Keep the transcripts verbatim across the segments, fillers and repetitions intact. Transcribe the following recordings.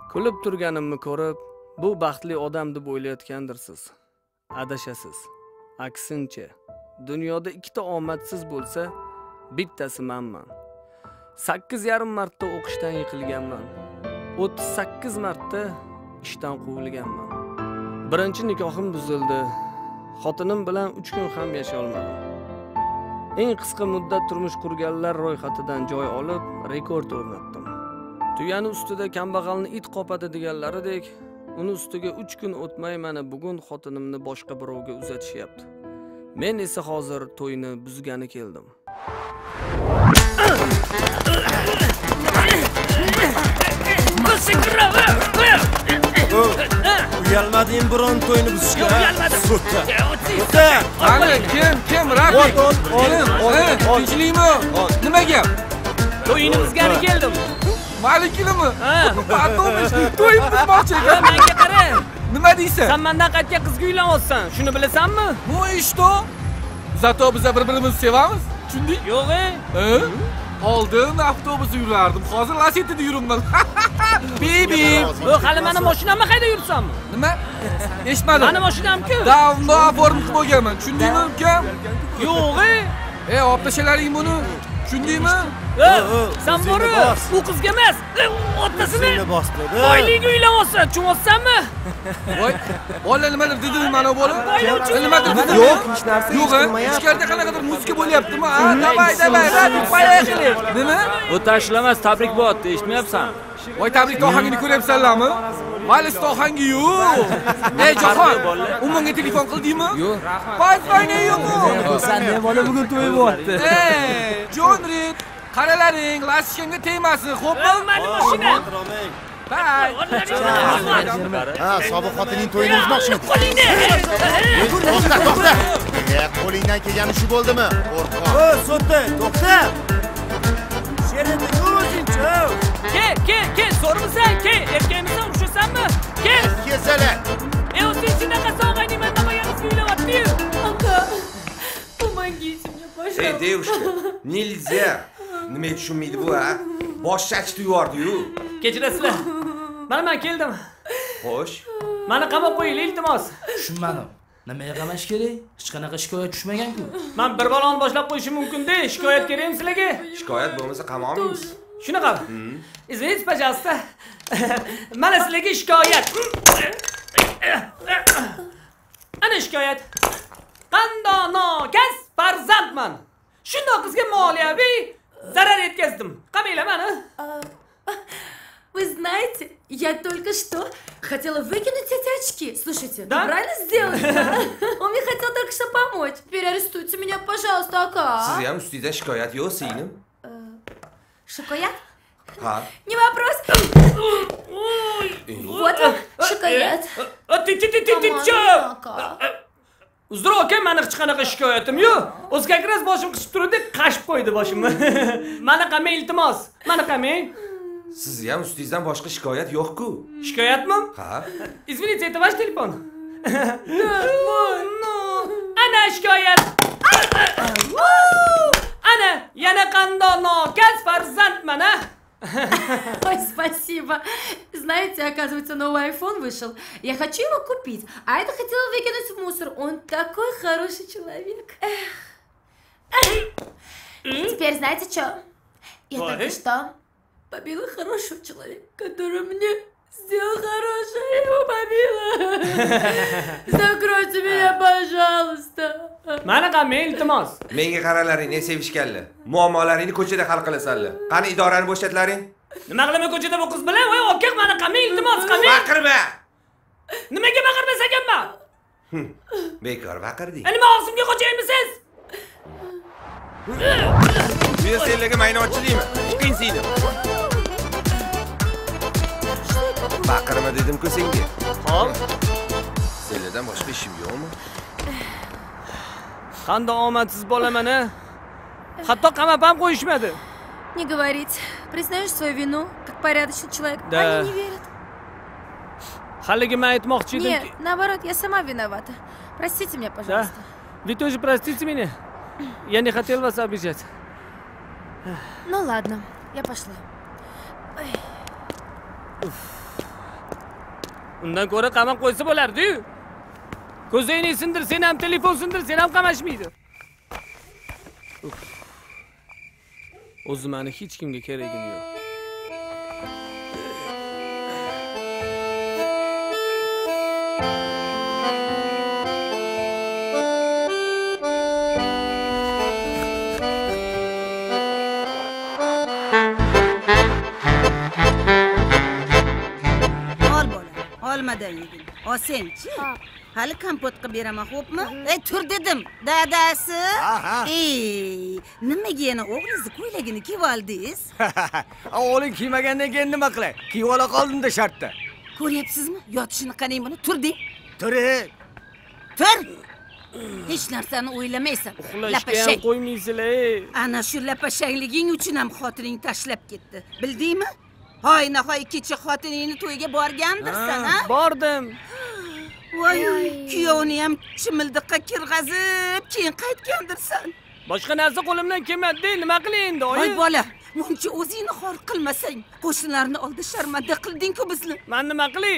Kulib turganimni ko'rib, bu baxtli odam deb o'ylayotgandirsiz. Adashasiz. Aksincha, dunyoda ikkita omadsiz bo'lsa, bittasi menman. sakkiz yarim marta o'qishdan yiqilganman. o'ttiz sakkiz marta ishdan quvilganman. Birinchi nikohim buzildi. Xotinim bilan uch kun ham yashay olmadim. Eng qisqa muddat turmush qurganlar ro'yxatidan joy olib, rekord o'rnatdim. Tuyani ustida kambag'alni it qopadi deganlaridek, uni ustiga uch kun o'tmay mana bugun xotinimni boshqa birovga uzatishyapti. Men esa hozir to'yni buzgani keldim. Uyalmading biron to'yni buzishga? Uyalmadim. Sutta. Sutta. Qani, kim, kim, Rafik? Tinchlikmi? Nima gap? To'yni buzgani keldim. Malikilimi? Ha. Patomish, to'y buzmoqchi ekan. Menga qara. Nima deysan? Sen mendan qaytgan qizga uylanayapsan. Shuni bilasanmi? Bu ishto. Zato biz bir-birimizni sevamiz. Tushunding? Yo'q-e. Ha? Oldin avtobusda yurardim. Hozir Lasetida yuribman. Baby. Bu hali meni mashinamni qayda yursammi? Nima? Eshitmadim. Meni mashinam-ku. Davno oborib qo'yganman. Tushundingmi, ukam? Yo'q-e. Ey, olib tashalaring buni. Tushundingmi? Sen bori, bu qizga emas, otasini bosdi. Boyligiga uylanmoqsan, tushunmayapsanmi? Voy, bola nimadir dedi mana bola? Nimadir dedi? Yo'q, hech narsa Yo'q, ichkarida qanaqadir muzika bo'lyaptimi? Ha, davay, davay, radib poyexli. Nima? Bu tashlamas, tabrik bo'lyapti, eshitmayapsan? Voy, tabrik ohangini ko'ryapsanlarmi? Mayli, ohangi yo'q. Ey, Jahon, umumiga telefon qildingmi? Yo'q. Payfayni yo'q. Sen ne bola bugun to'y bo'lyapti? Ey, Jon Rid, qaralaring, lastikimga tegmasin, xo'pmi? Meni mashina. Bay. Ha, sobiq xotining to'yini buzmoqchimi? Qo'lingni. To'xta, to'xta. E, qo'lingdan kelgani shu bo'ldimi? Qo'rqoq. O, Sutta, to'xta. Sherini o'zingchi. Ke, ke, ke, so'rmisan, ke, erkakmisan, urushasanmi? Ke. Kesalar. E, o'zing shunaqa sog'ayning mendan qilgan uylayapti-yu. Aka, помогите мне, пожалуйста. Ey, девушка, nельзя. Nima tushunmaydi bu, ha? Bosh chachdi yubordi-yu. Kechirasizlar. Mana men keldim. Xo'sh. Meni qamab qo'ying, iltimos. Tushunmadim. Nimaga qamash kerak? Hech qanaqa shikoyat tushmagan-ku. Men bir baloni boshlab qo'yishim mumkin-da, shikoyat kerakmi sizlarga? Shikoyat bo'lmasa qamoqmiz. Shunaqa. Извините, пожалуйста. Mana sizlarga shikoyat. Ana shikoyat. Qandoq nokaz farzandman. Shundoq qizga moliyaviy zarar yetkazdim. Qamanglar meni. Вы знаете, я только что хотела выкинуть эти очки. Слушайте, Да? вы правильно сделали? Да? Он мне хотел только что помочь. Теперь арестуйте меня, пожалуйста, Ака. Sizga ham ustida shikoyat yo'q, singlim? Шоколад? Ha. Не вопрос. Вот вам шоколад. Ti ti ti ti ti. Ака. Uzr aka, meni hech qanaqa shikoyatim yo'q. O'zgakiraz boshim qishib turdi, qashib qo'ydi boshimni. Meni qamang iltimos. Meni qamang. Sizga ham ustingizdan boshqa shikoyat yo'q-ku. Shikoyatmi? Ha. Извините, это ваш телефон? Ну, ana shikoyat. Ana, yana qandoq nokaz farzandman, a? Ой, спасибо. Знаете, оказывается, новый айфон вышел. Я хочу его купить, а это хотела выкинуть в мусор. Он такой хороший человек. Теперь знаете что? Я только что побила хорошего человека, который мне сделал хорошее, я его побила. Закройте меня, пожалуйста. Meni qamang iltimos. Menga qaralaring, ne sevishganlar. Muammolaringni ko'chada hal qilasanlar. Qani idorani bo'shatlaring? Nima qilaman ko'chada bu qiz bilan? Voy, aka, meni qamang iltimos, qamang. Baqirma. Nimaga baqirmas ekanman? Bekor baqirding. Nima og'zimga qo'chaymiz? Bu senlarga maynotchi deyman. Chiqing seni. Baqirma dedim-ku senga. Hop. Senlardan boshqa ishim yo'qmi? Qandoq omadsiz bolaman-a? Hatto qamab ham qo'yishmadi. Не говорите. Признаешь свою вину, как порядочный человек. Да. Они не верят. Haligi men aytmoqchi edim. Нет, наоборот, я сама виновата. Простите меня, пожалуйста. Вы тоже простите меня. Я не хотел вас обижать. Ну ладно, я пошла. Ой. Undan ko'ra qamab qo'ysa bo'lardi-yu. Ko'zingni sindir, sen ham telefon sindir, sen ham qamashmaydi. O'zi meni hech kimga keragim yo'q. Olmadan yegin. O senchi? Hali kompot qilib beraman, xo'pmi? Ey, tur dedim. Dadasi. Ey, nimaga yana o'g'lingizni ko'ylagini kiyib oldingiz? O'g'ling kiymagandan keyin nima qilay? Kiyib ola qoldim-da shartda. Ko'ryapsizmi? Yotishini qarang buni. Tur deng. Tur. Tur. Hech narsani o'ylamaysan. Uxlashga ham qo'ymaysizlar. Ana shu lapashangliging uchun ham xotining tashlab ketdi. Bildingmi? Hoy, nahoy kecha xotiningni to'yga borgandirsan, ha? Bordim. Voy, kuyovni ham chimildiqqa kirg'azib, keyin qaytgandirsan. Boshqa narsa qo'limdan kelmadi, nima qilay endi, oyi? Voy bola, muncha o'zingni xor qilmasang, qo'shnilarni oldida sharmanda qilding-ku bizni. Men nima qilay?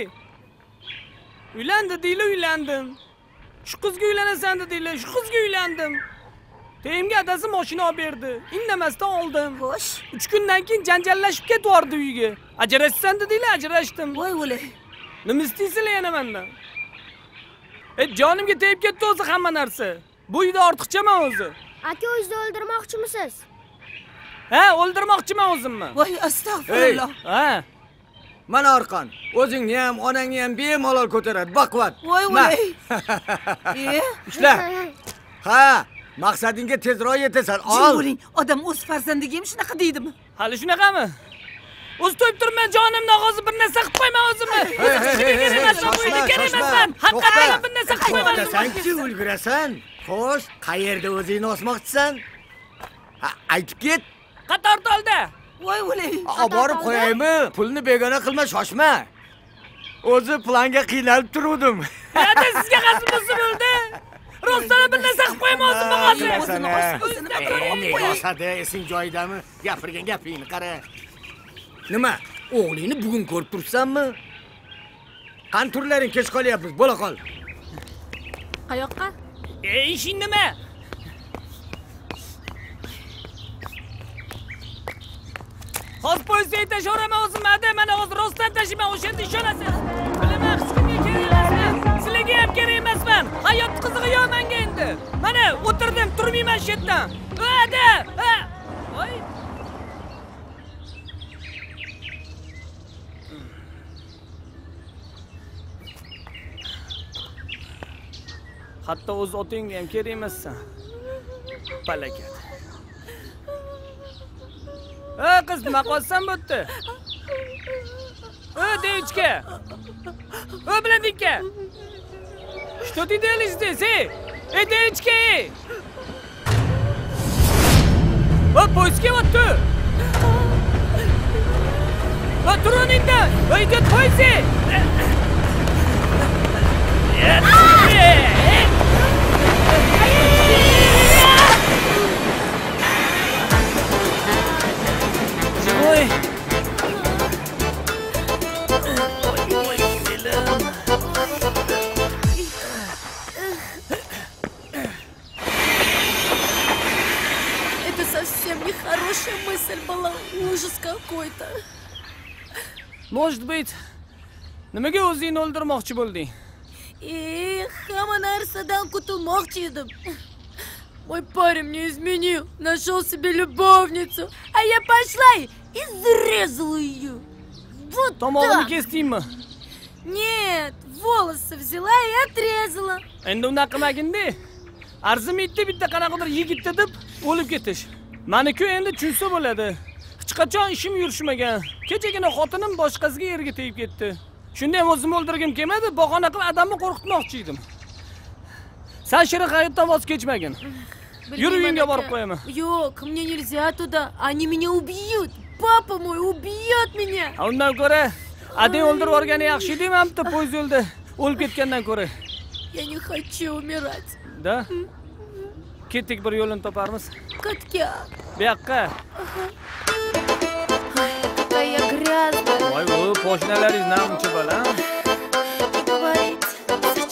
Uylandi deylar, uylandim. Shu qizga uylanasan dedilar, shu qizga uylandim. Teyimga adasi mashina olib berdi. Indamasdan oldim. Xo'sh. uch kundan keyin janjallashib ketvordi uyga. Ajrashsan dedilar, ajrashdim. Voy o'lay. Nima istaysizlar yana mendan? E jonimga tegib ketdi o'zi hamma narsa. Bu uyda ortiqchaman o'zi. Aka, o'zingizni o'ldirmoqchimisiz? Ha, o'ldirmoqchiman o'zimni. Voy, astag'firulloh. Ha. Mana Orqon, o'zingni ham, onangni ham bemalol ko'taradi, baquvvat. Voy o'lay. E? Ishla. Ha, maqsadingga tezroq yetasan. Ol. Bo'ling, odam o'z farzandiga ham shunaqa deydimi? Hali shunaqami? O'z to'yib turman, jonimni og'zi bir narsa qilib qo'yman o'zimni. Kerak emasman, bu yerda kerak emasman. Haqiqatan bir narsa qilib qo'yman. To'xtasanchi, ulgurasan. Xo'sh, qayerda o'zingni osmoqchisan? Ha, aytib ket. Qator tolda. Voy o'lay. Olib borib qo'yaymi? Pulni begona qilma, shoshma. O'zi planga qiynalib turdim. Yana sizga qasd bo'lsa bo'ldi. Rostdan bir narsa qilib qo'ymoqsiz bo'g'asi. O'zini o'zini qo'yib osadi, esing joyidami? Gapirgan gapingni qara. Nima? O'g'lingni bugun ko'rib tursanmi? Qani turlaring kech qolyapmiz, bo'la qol. Qayoqqa? Ey, ishing nima? Hozir poyezd tashaveraman o'zim, hadi, mana hozir rostdan tashiyman, o'shanda ishonasiz. Bilaman, hech kimga kerak emasman. Sizlarga ham kerak emasman. Hayot qizig'i yo'q menga endi. Mana o'tirdim, turmayman shu yerdan. Hadi. Ha. Voy. Hatto o'z otingga ham kerak emassan. Balakat. Ey qiz, nima qilyapsan bu yerda? Ey devchka. Ey biladikka. Что ты делаешь здесь, ey? Ey devchka. Ey, poyezd kelyapti. Ey, tur o'rningdan. Ey, ket poyezd. Ой. Это совсем нехорошая мысль была. Ужас какой-то. Может быть, nimaga o'zingni o'ldirmoqchi bo'lding? Эх, hamma narsadan qutulmoqchi edim. Мой парень мне изменил, нашел себе любовницу, а я пошла и зарезала ее. Вот Tomog'ini так. kesdingmi? Нет, волосы взяла и отрезала. Endi unday qilmagin-da. Arzimaydi bitta qanaqadir yigitda deb o'lib ketish. Meni-ku endi tushunsa bo'ladi. Hech qachon ishim yurishmagan. Kechagina xotinim boshqasiga erga tegib ketdi. Shunda ham o'zimni o'ldirgim kelmadi, bahona qilib odamni qo'rqitmoqchi edim. Sen shirin hayotdan voz kechmagin. Yur uyingga borib qo'yaman. Yo'q, мне нельзя туда. Они меня убьют. Папа мой убьет меня. Undan ko'ra, adang o'ldirib olgani yaxshi demamdi, poyezd yo'lda o'lib ketgandan ko'ra. Я не хочу умирать. Da? Ketdik, bir yo'lini toparmiz. Katya. Bu yoqqa. Какая грязная. Voy, bu po'shnalaringiz namchi bola.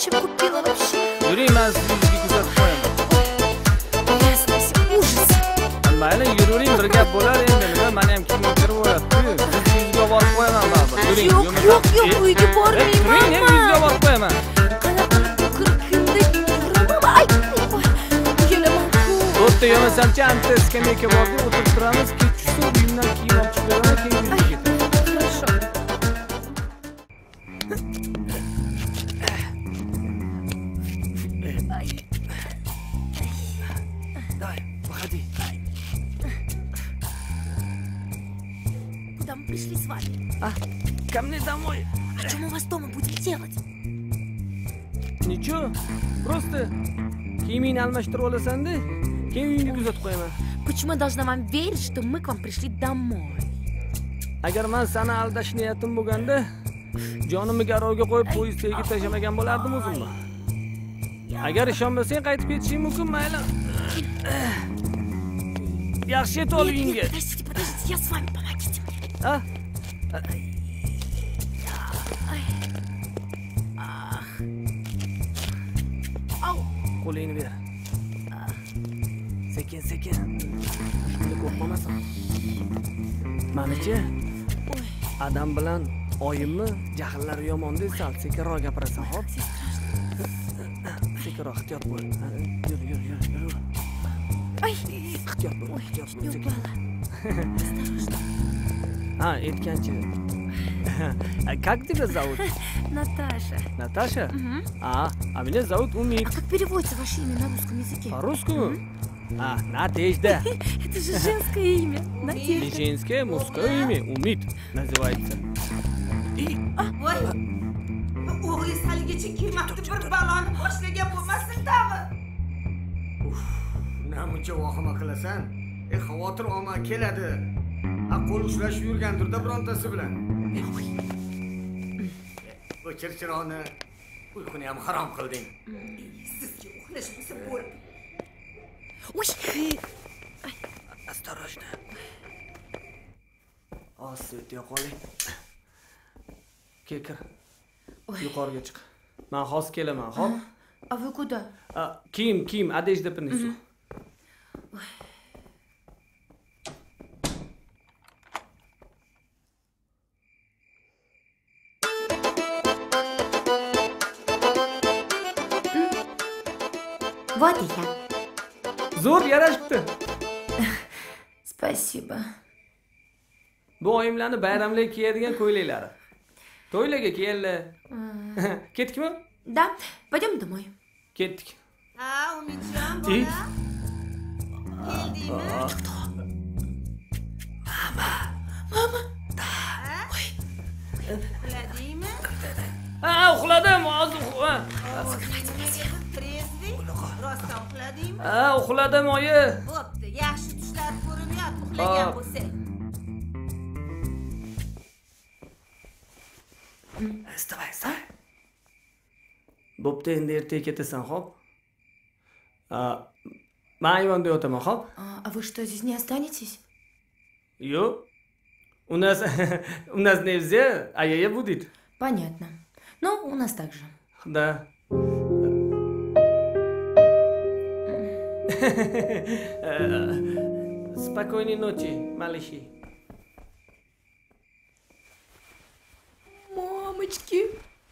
вообще купила вообще? Yuring, men sizni uyga kuzatib qo'yaman. Ясность, ужас. Mayli, yuring, bir gap bo'lar endi. Nima, meni ham kimga kirib qo'yapti. Sizni uyga borib qo'yaman baribir. Yuring, Yo'q, yo'q, yo'q, uyga bormayman. Turing, men uyga borib qo'yaman. Ay, kelaman-ku. O'tda yemasamchi, anta skameyka bordi, o'tirib turamiz. Kechqurun uyimdan kiyim olib chiqib beraman, keyin uyga ketaman. Хорошо. Давай, выходи. Куда мы пришли с вами? А, ко мне домой. А что мы у вас дома будем делать? Nechun? Просто kiyimingni almashtirib olasan-da, keyin uyingga kuzatib qo'yaman. Почему я должна вам верить, что мы к вам пришли домой? Agar men seni aldash niyatim bo'lganda, jonimni garovga qo'yib poyezd tagiga tashlamagan bo'lardim o'zimni. Agar ishonmasang qaytib ketishing mumkin, mayli. Yaxshi yetib ol uyingga. Подождите, подождите, я с вами, помогите мне. Ha? Ау. Qo'lingni ber. Sekin, sekin. Shunda qo'rqmasan. Manachi, adam bilan oyimni jahllari yomon deysan, sekinroq gapirasan, xo'p? Sekinroq ehtiyot bo'l. Yur, yur, yur, yur. Ay, ehtiyot bo'l, ehtiyot bo'l. не упала. Осторожно. Ha, aytgancha. Как тебя зовут? Наташа. Наташа? Угу. А, а меня зовут Умит. А как переводится ваше имя на русском языке? По-русски? А, Надежда. Это же женское имя. Не Надежда. женское, мужское имя. Умит называется. Voy. O'g'lingiz haligacha kelmabdi, bir baloni boshlagan bo'lmasin tag'i. Namuncha vahima qilasan? E, xavotir olma, keladi. Ha, qo'l ushlashib yurgandir-da birontasi bilan. O'chir chiroqni. Uyquni ham harom qilding. Sizga uxlashmasa bo'ldi. Ой. Осторожно. Osib yo'qoling. Kel kir. Yuqoriga chiq. Men hozir kelaman, xo'p? А вы куда? Kiyim, kiyim, одежда принесу. Вот и я. Zo'r yarashibdi. Спасибо. Bu oyimlarni bayramlarga kiyadigan ko'ylaklari. To'ylarga kiyganlar. Ketdikmi? Да, пойдем домой. Ketdik. Ha, Umidjon И? bola. Keldingmi? Мама. Ой. Uxladingmi? Ha, uxladim, hozir uxladim. Trezvi? Rostdan uxladingmi? Ha, uxladim, oyi. Bo'pti, yaxshi tushlar ko'rib yot, uxlagan Hop. bo'lsang. Вставай, вставай. Bo'pti, endi ertaga ketasan, xo'p? Men ayvonda yotaman, xo'p? А вы что, здесь не останетесь? Yo'q. У нас у нас нельзя, а я будет. Понятно. Ну, у нас так же. Да. Спокойной ночи, малыши. Мамочки.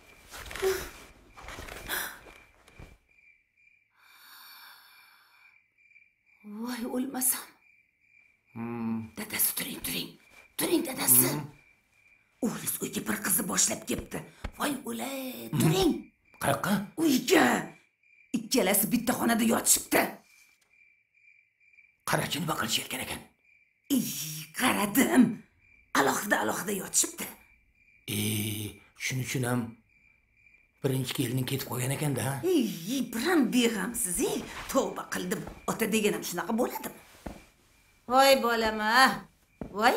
Voy, o'lmasam. Dadasi turing, turing. Turing dadasi. O'g'liz uyga bir qizni boshlab kelibdi. Voy, o'lay, turing. Qayoqqa? Uyga. Ikkalasi bitta xonada yotishibdi. Qarachi nima qilishayotgan ekan? Ey, qaradim. Alohida alohida yotishibdi. Ey, shuning uchun ham birinchi kelin ketib qo'ygan ekanda, ha? Ey, biram beg'amsiz, ey. Tavba qildim. Ota deganim shunaqa bo'ladi. Voy bolama. Voy.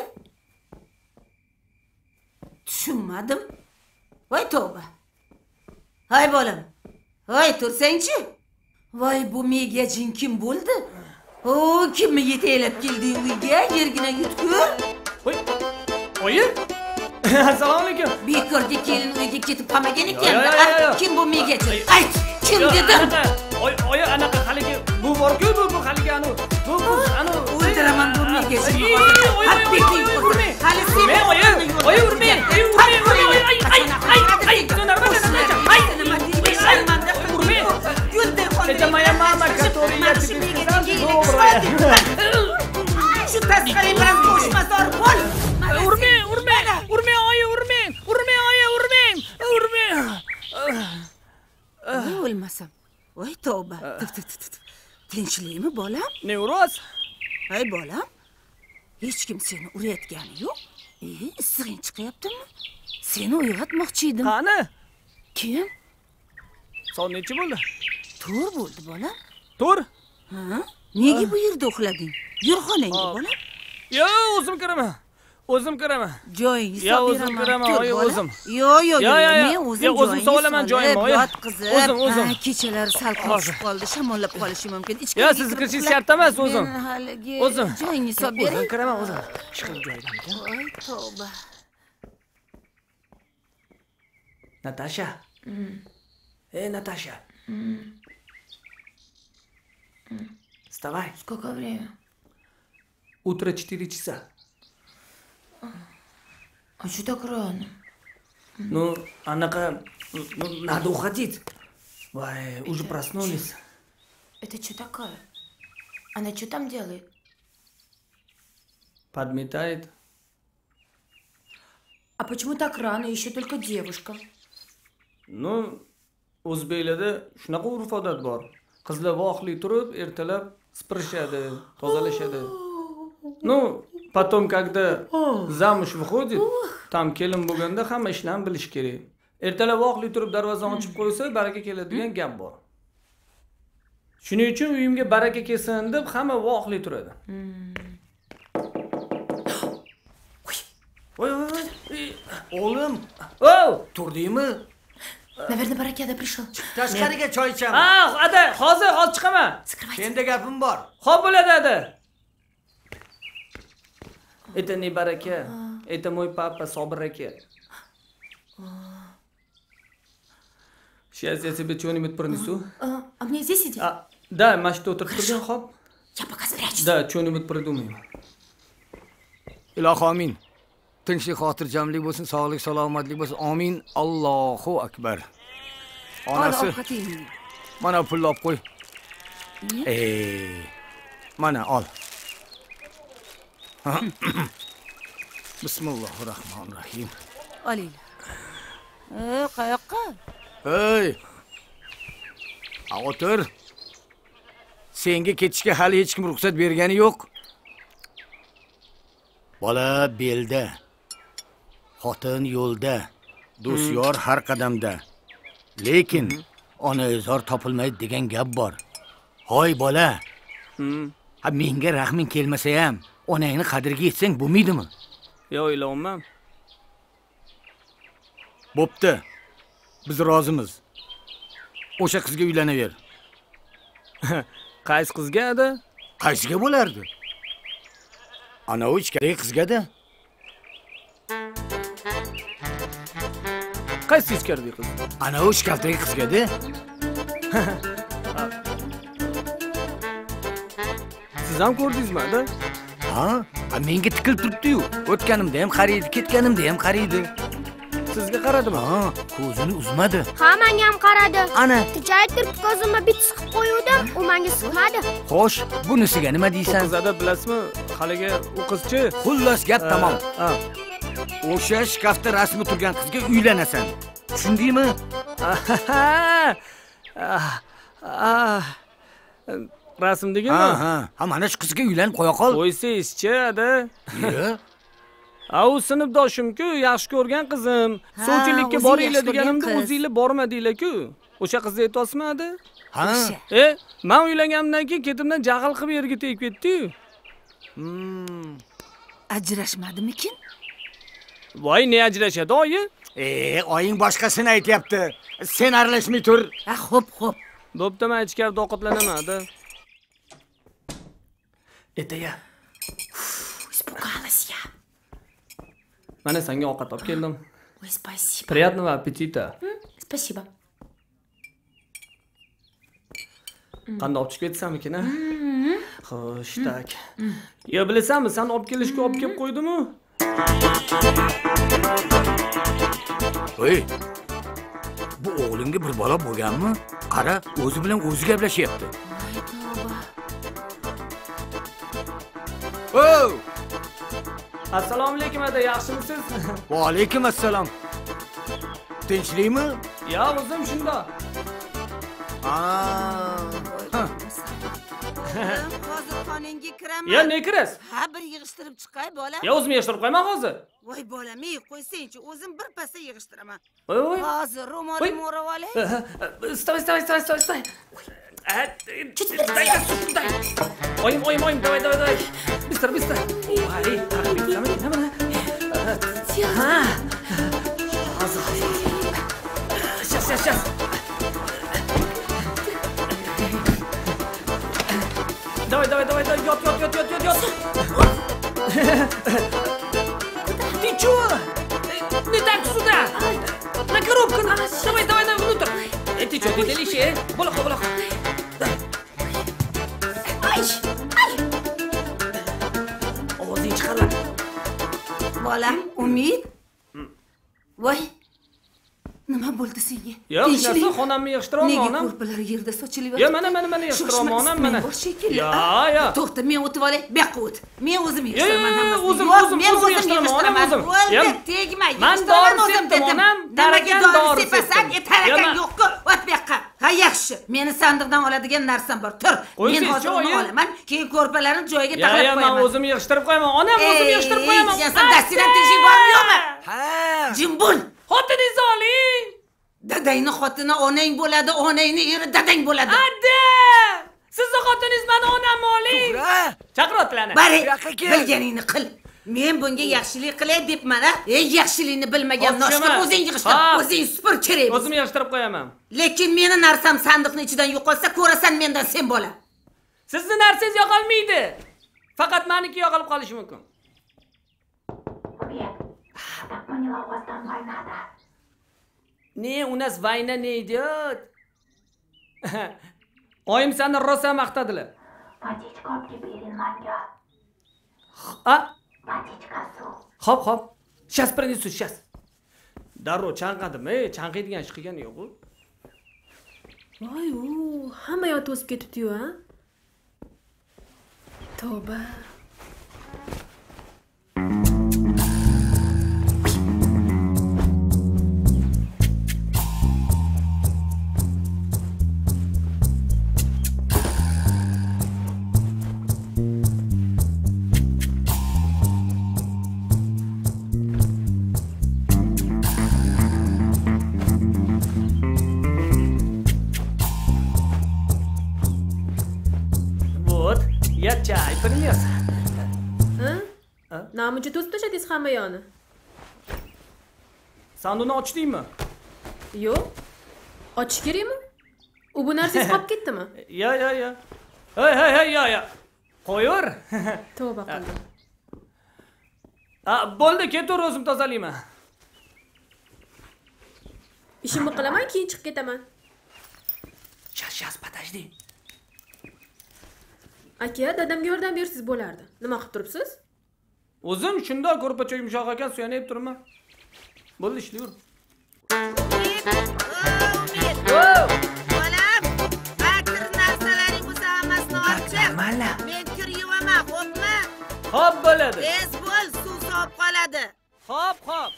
Tushunmadim. Voy tavba. Hay bolam. Voy tursangchi. Voy, bu megajin kim bo'ldi? O, kimni yetaklab kelding uyga? Yergina yutkur. Voy. Oyi? Assalomu alaykum. Bekorga kelin uyga ketib qolmagan Yo, yo, yo, yo. ekan. Kim bu megachi? Ayt, kim dedim? Oy, oy, anaqa haligi bu bor-ku, bu bu haligi anu. Bu bu anu. O'ldiraman bu megachi. Habbekning urma. Hali sen. Men oy, oy urma. Oy urma. Ay, ay, ay, ay. Tonarman nima? Ay, nima deyman? Urma. Yo'lda qoldi. Это моя мама, которая тебе сказала добрая. Shu tasqari bilan qo'shmasor bo'l. Urma, urma. Urma, oy, urma. Urma, oy, urma. Urma. O'lmasam. Voy tavba. Tinchlikmi bolam? Ne uras? Ay bolam. Hech kim seni urayotgani yo'q. E, issig'ing chiqyaptimi? Seni uyg'otmoqchi edim. Qani? Kim? Soat necha bo'ldi? To'r bo'ldi bolam. To'r? Ha? Nega bu yerda uxlading? Yur xonangga bolam. Yo, o'zim kiraman. O'zim kiraman. Joyingni Yo, solib o'zim beraman. kiraman, oy, o'zim. Yo, yo, yo, Yo, yo, yo. men o'zim Yo, o'zim solaman joyimni, oy. Yot qizib. O'zim, o'zim. Ha, kechalar salqin tushib qoldi, shamollab qolishi mumkin. Ichkariga Yo, sizni kirishingiz shart emas, o'zim. Men haligi O'zim. joyingni solib beray. O'zim kiraman, o'zim. Chiqib joyidan ekan. Voy tavba. Natasha. Эй, Наташа. Вставай. Сколько время? Утро четыре часа. А что так рано? Ну, анака, ну, надо уходить. Ой, уже проснулись. Это что такое? Она что там делает? Подметает. А почему так рано? Еще только девушка. Ну, o'zbeklarda shunaqa urf-odat bor. Qizlar voqli turib, ertalab сипрishadi, tozalashadi. Ну, потом, когда замуж выходит, там kelin bo'lganda hamma ishlarni bilish kerak. Ertalab voqli turib darvozani ochib qo'ysa, baraka keladigan gap bor. Shuning uchun uyimga baraka kelsin deb hamma voqli turadi. Voy, voy, voy. O'g'lim, Oh! turdingmi? Наверное, Баракеда пришел. Tashqariga choy ichaman. Ah, ada, hozir hozir chiqaman. Senda gapim bor. Xo'p bo'ladi, ada. Это не Бараке, это мой папа Собраке. Сейчас я тебе что-нибудь принесу. А, а мне здесь сидеть? А, да, маш тут turgan, xo'p. Я пока спрячусь. Да, что-нибудь придумаем. Ilohi amin. Tinchlik, xotirjamlik bo'lsin, sog'lik, salomatlik bo'lsin. Amin. Allohu akbar. Onasi, mana pulni olib qo'y. Ey, mana ol. Bismillahirrohmanirrohim. Olinglar. Ey, qayoqqa? Ey. O'tir. Senga ketishga hali hech kim ruxsat bergani yo'q. Bola belda. Xotin yo'lda. Do'styor har qadamda. Lekin onaizor topilmaydi degan gap bor. Hoy bola. Ha, menga rahming kelmasa ham, onangni qadriga yetsang bo'lmaydimi? Yo, ilomman. Bo'pti. Biz rozimiz. O'sha qizga uylanaver. Qaysi qizga edi? Qaysiga bo'lardi? Ana u ichkariga qizga-da. Qaysi ichkaridagi qiz? Ana u shkafdagi qizga-da. Siz ham ko'rdingizmi, ada? Ha? Ha, menga tikilib turibdi-yu. O'tganimda ham qaraydi, ketganimda ham qaraydi. Sizga qaradimi? Ha, ko'zini uzmadi. Ha, menga ham qaradi. Ana, Tijorat turib ko'zimga bit siqib qo'yuvdim, u menga siqmadi. xo'sh, bunisiga nima deysan? Siz ada bilasizmi? Haligi u qizchi. Xullas gap tamom. Ha. O'sha shkafda rasmi turgan qizga uylanasan. Tushundingmi? Ah. Rasm deganmi? Ha, ha. Ha, mana shu qizga uylanib qo'ya qol. Qo'ysangizchi, ada. Ye? A u sinfdoshim-ku, yaxshi ko'rgan qizim. Suvchilikka o'zing boringlar yaxshi ko'rgan deganimda qiz. o'zinglar bormadinglar-ku. O'sha qizni aytyapsizmi, ada? Ha. E, men uylanganimdan keyin ketimdan jahl qilib yerga tegib ketdi-yu. Hmm. Ajrashmadimikin? Voy, ne ajrashadi, oyi? E, oying boshqasini aytyapti. Sen aralashmay tur. Ha, xo'p, xo'p. Bo'pti, men ichkarida ovqatlanaman, ada. Это я. Испугалась я. Mana senga ovqat olib keldim. Ой, спасибо. Приятного аппетита. Спасибо. Qanday olib chiqib ketsamikin, a? Xo'sh, tak. Yo, bilasanmi, sen olib kelishga olib kelib qo'ydim-ku. Voy. Bu o'g'lingga bir bola bo'lganmi? Qara, o'zi bilan o'zi gaplashyapti. Oh! Assalomu alaykum aka, yaxshimisiz? Va alaykum assalom. Tinchlikmi? Ya, o'zim shunda. Hozir xonangga kiraman. Ya, ne kirasiz? Ha, bir yig'ishtirib chiqay, bola. Ya, o'zim yig'ishtirib qo'yman hozir. Voy bolam, ey, qo'ysang-chi, o'zim bir pasda yig'ishtiraman. Voy, voy. Hozir ro'molimni o'rab olay. Stovay, stovay, stovay, stovay, stovay. Oyim, oyim, oyim, давай, давай, давай. Быстро, быстро. Ой, так, быстро, нема? Ha. Hozir, hozir. Сейчас, сейчас, сейчас. Давай, давай, давай, давай, йот, йот, йот, йот, йот, йот. Ты чё? Не так сюда. На коробку. Давай, давай, давай, внутрь. Эй, ты чё, ты делишь, Болохо, болохо. Ay, ay. Ovozing chiqarma. Bolam, Umid. Voy. Nima bo'ldi senga? Yo'q, hech narsa, xonamni yig'ishtirolmayman, onam. Nega ko'rpalar yerda sochilyapti? Yo, mana, mana, mana yig'ishtirolmayman, onam, mana. Yo, yo. To'xta, men o'tib olay. Bu yoqqa o't. Men o'zim Yo, yig'ishtiraman yo, hammasini. o'zim, Yo'q, o'zim, men o'zim o'zim yig'ishtiraman, yig'ishtiraman. o'zim. Bo'ldi, Yo, tegma. man yig'ishtiraman dori o'zim sepdim, dedim. onam. Nimaga Tarakan dori dori sepasan? sepdim. E, tarakan Yo, yo'q-ku. O't bu yoqqa. Ha, yaxshi. Meni sandiqdan oladigan narsam bor. Tur. Men hozir uni olaman. Keyin ko'rpalarni joyiga Yo, taqlab yo, qo'yaman. men o'zim yig'ishtirib qo'yaman. Onam o'zim yig'ishtirib qo'yaman. Ey, sen dastidan tinchlik bormi yo'qmi? Ha. Jimbul. Xotiningizni oling. Dadangni xotini onang bo'ladi, onangni eri dadang bo'ladi. Adda! Sizni xotiningiz meni onamni oling. Chaqiryaptilar. Bari, bilganingni qil. Men bunga yaxshilik qilay debman, a? Ey, yaxshilikni bilmagan noshkir o'zing yig'ishtir, o'zing supur kerak. O'zim yig'ishtirib qo'yaman. Lekin meni narsam sandiqning ichidan yo'qolsa, ko'rasan mendan sen bola. Sizni narsangiz yo'qolmaydi. Faqat meniki yo'qolib qolishi mumkin. Ne, у нас война не идет. Oyim seni rosa maqtadilar. Водичка olib kelib bering menga. A? Водичка suv. Hop, hop. Сейчас принесу, сейчас. Darrov chanqadim, ey, chanqaydigan ish qilgani yo'q-ku. Voy, u, hamma yoq to'sib ketibdi-yu, ha? Tavba. Ya çay, принес. Ha? Namuncha to'sib tashladingiz hamma yoqni. Sanduni ochdingmi? Yo'q. Ochish kerakmi? U bu narsangiz qolib ketdimi? Yo, yo, yo. Hey, hey, hey, yo, yo. Qo'yur. Tavba qildim. A, bo'ldi, ketur, o'zim tozalayman. Ishimni qilaman, keyin chiqib ketaman. Сейчас, сейчас, подожди. Aka, dadamga yordam bersiz bo'lardi. Nima qilib turibsiz? O'zim shunda ko'rpacha yumshoq ekan, suyanib turibman. Bo'ldi, ishlayver. Bolam, batir narsalaring bo'lsa hammasini olib chiq. Men kir yuvaman, xo'pmi? Xo'p bo'ladi. Tez bo'l, suv sovib qoladi. Xo'p, xo'p.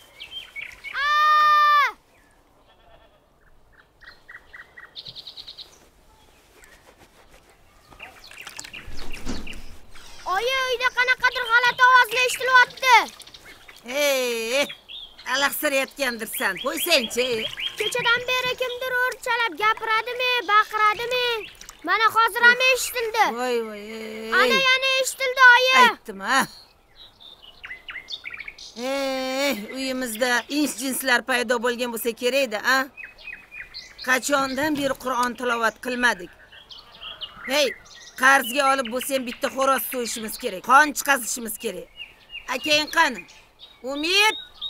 Oyi, uyda qanaqadir g'alati ovozlar eshitilyapti. Ey, alahsirayotgandirsan. Qo'ysang-chi. Kechadan beri kimdir o'rchalab gapiradimi, baqiradimi? Mana hozir ham eshitildi. Voy, voy. Ana yana eshitildi, oyi. Aytdim, ha. Ey, uyimizda inch jinslar paydo bo'lgan bo'lsa kerak-da, ha? Qachondan beri Qur'on tilovat qilmadik. Hey, qarzga olib bo'lsam bitta xo'roz so'yishimiz kerak. Qon chiqazishimiz kerak. Akang qani? Umid,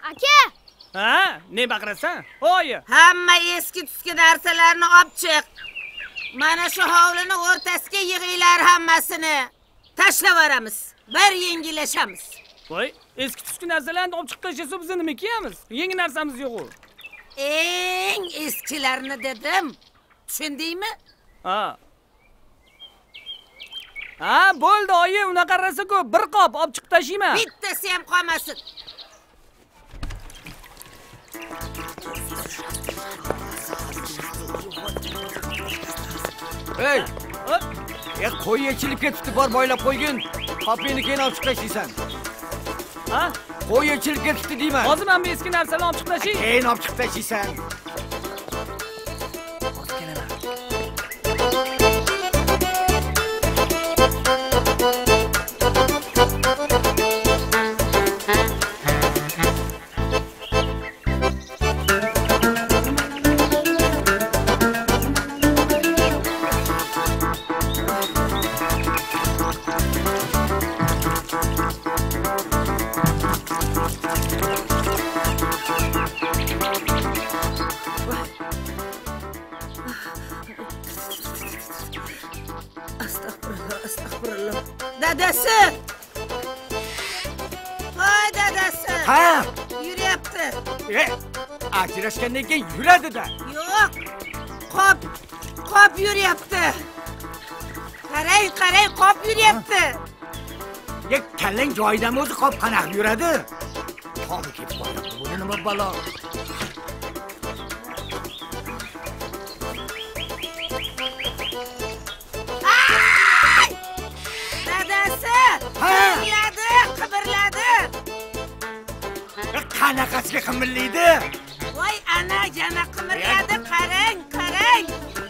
Aka! Ha, ne baqirasan? Oyi. Hamma eski tuski narsalarni olib chiq. Mana shu hovlini o'rtasiga yig'inglar hammasini. Tashlab yuboramiz. Bir yengillashamiz. Voy, eski tuski narsalarni olib chiqib tashlasa biz nima kiyamiz? Yangi narsamiz yo'q-ku. Eng eskilarni dedim. Tushundingmi? Ha. Ha, bo'ldi, oyi, unaqa qarasa-ku, bir qop olib chiqib tashlayman. Bittasi ham qolmasin. Hey! Ya qo'y yechilib ketibdi, bor boylab qo'ygin. Qopingni keyin olib chiqib tashlaysan. Ha? Qo'y yechilib ketibdi deyman. Hozir men bu eski narsalarni olib chiqib tashlay. Keyin olib chiqib tashlaysan. Dadasi! Voy dadasi! Ha! Yuryapti. E, ajrashgandan keyin yuradi-da. Yo'q. Qop, qop yuryapti. Qarang, qarang, qop yuryapti. Ya kallang joyidami o'zi qop qanaqa yuradi? To'g'ri ketib qolyapti. Bu nima balo? Qimirladi, qimirladi. Qanaqasiga qimirlaydi? Voy, ana yana qimirladi, qarang, qarang.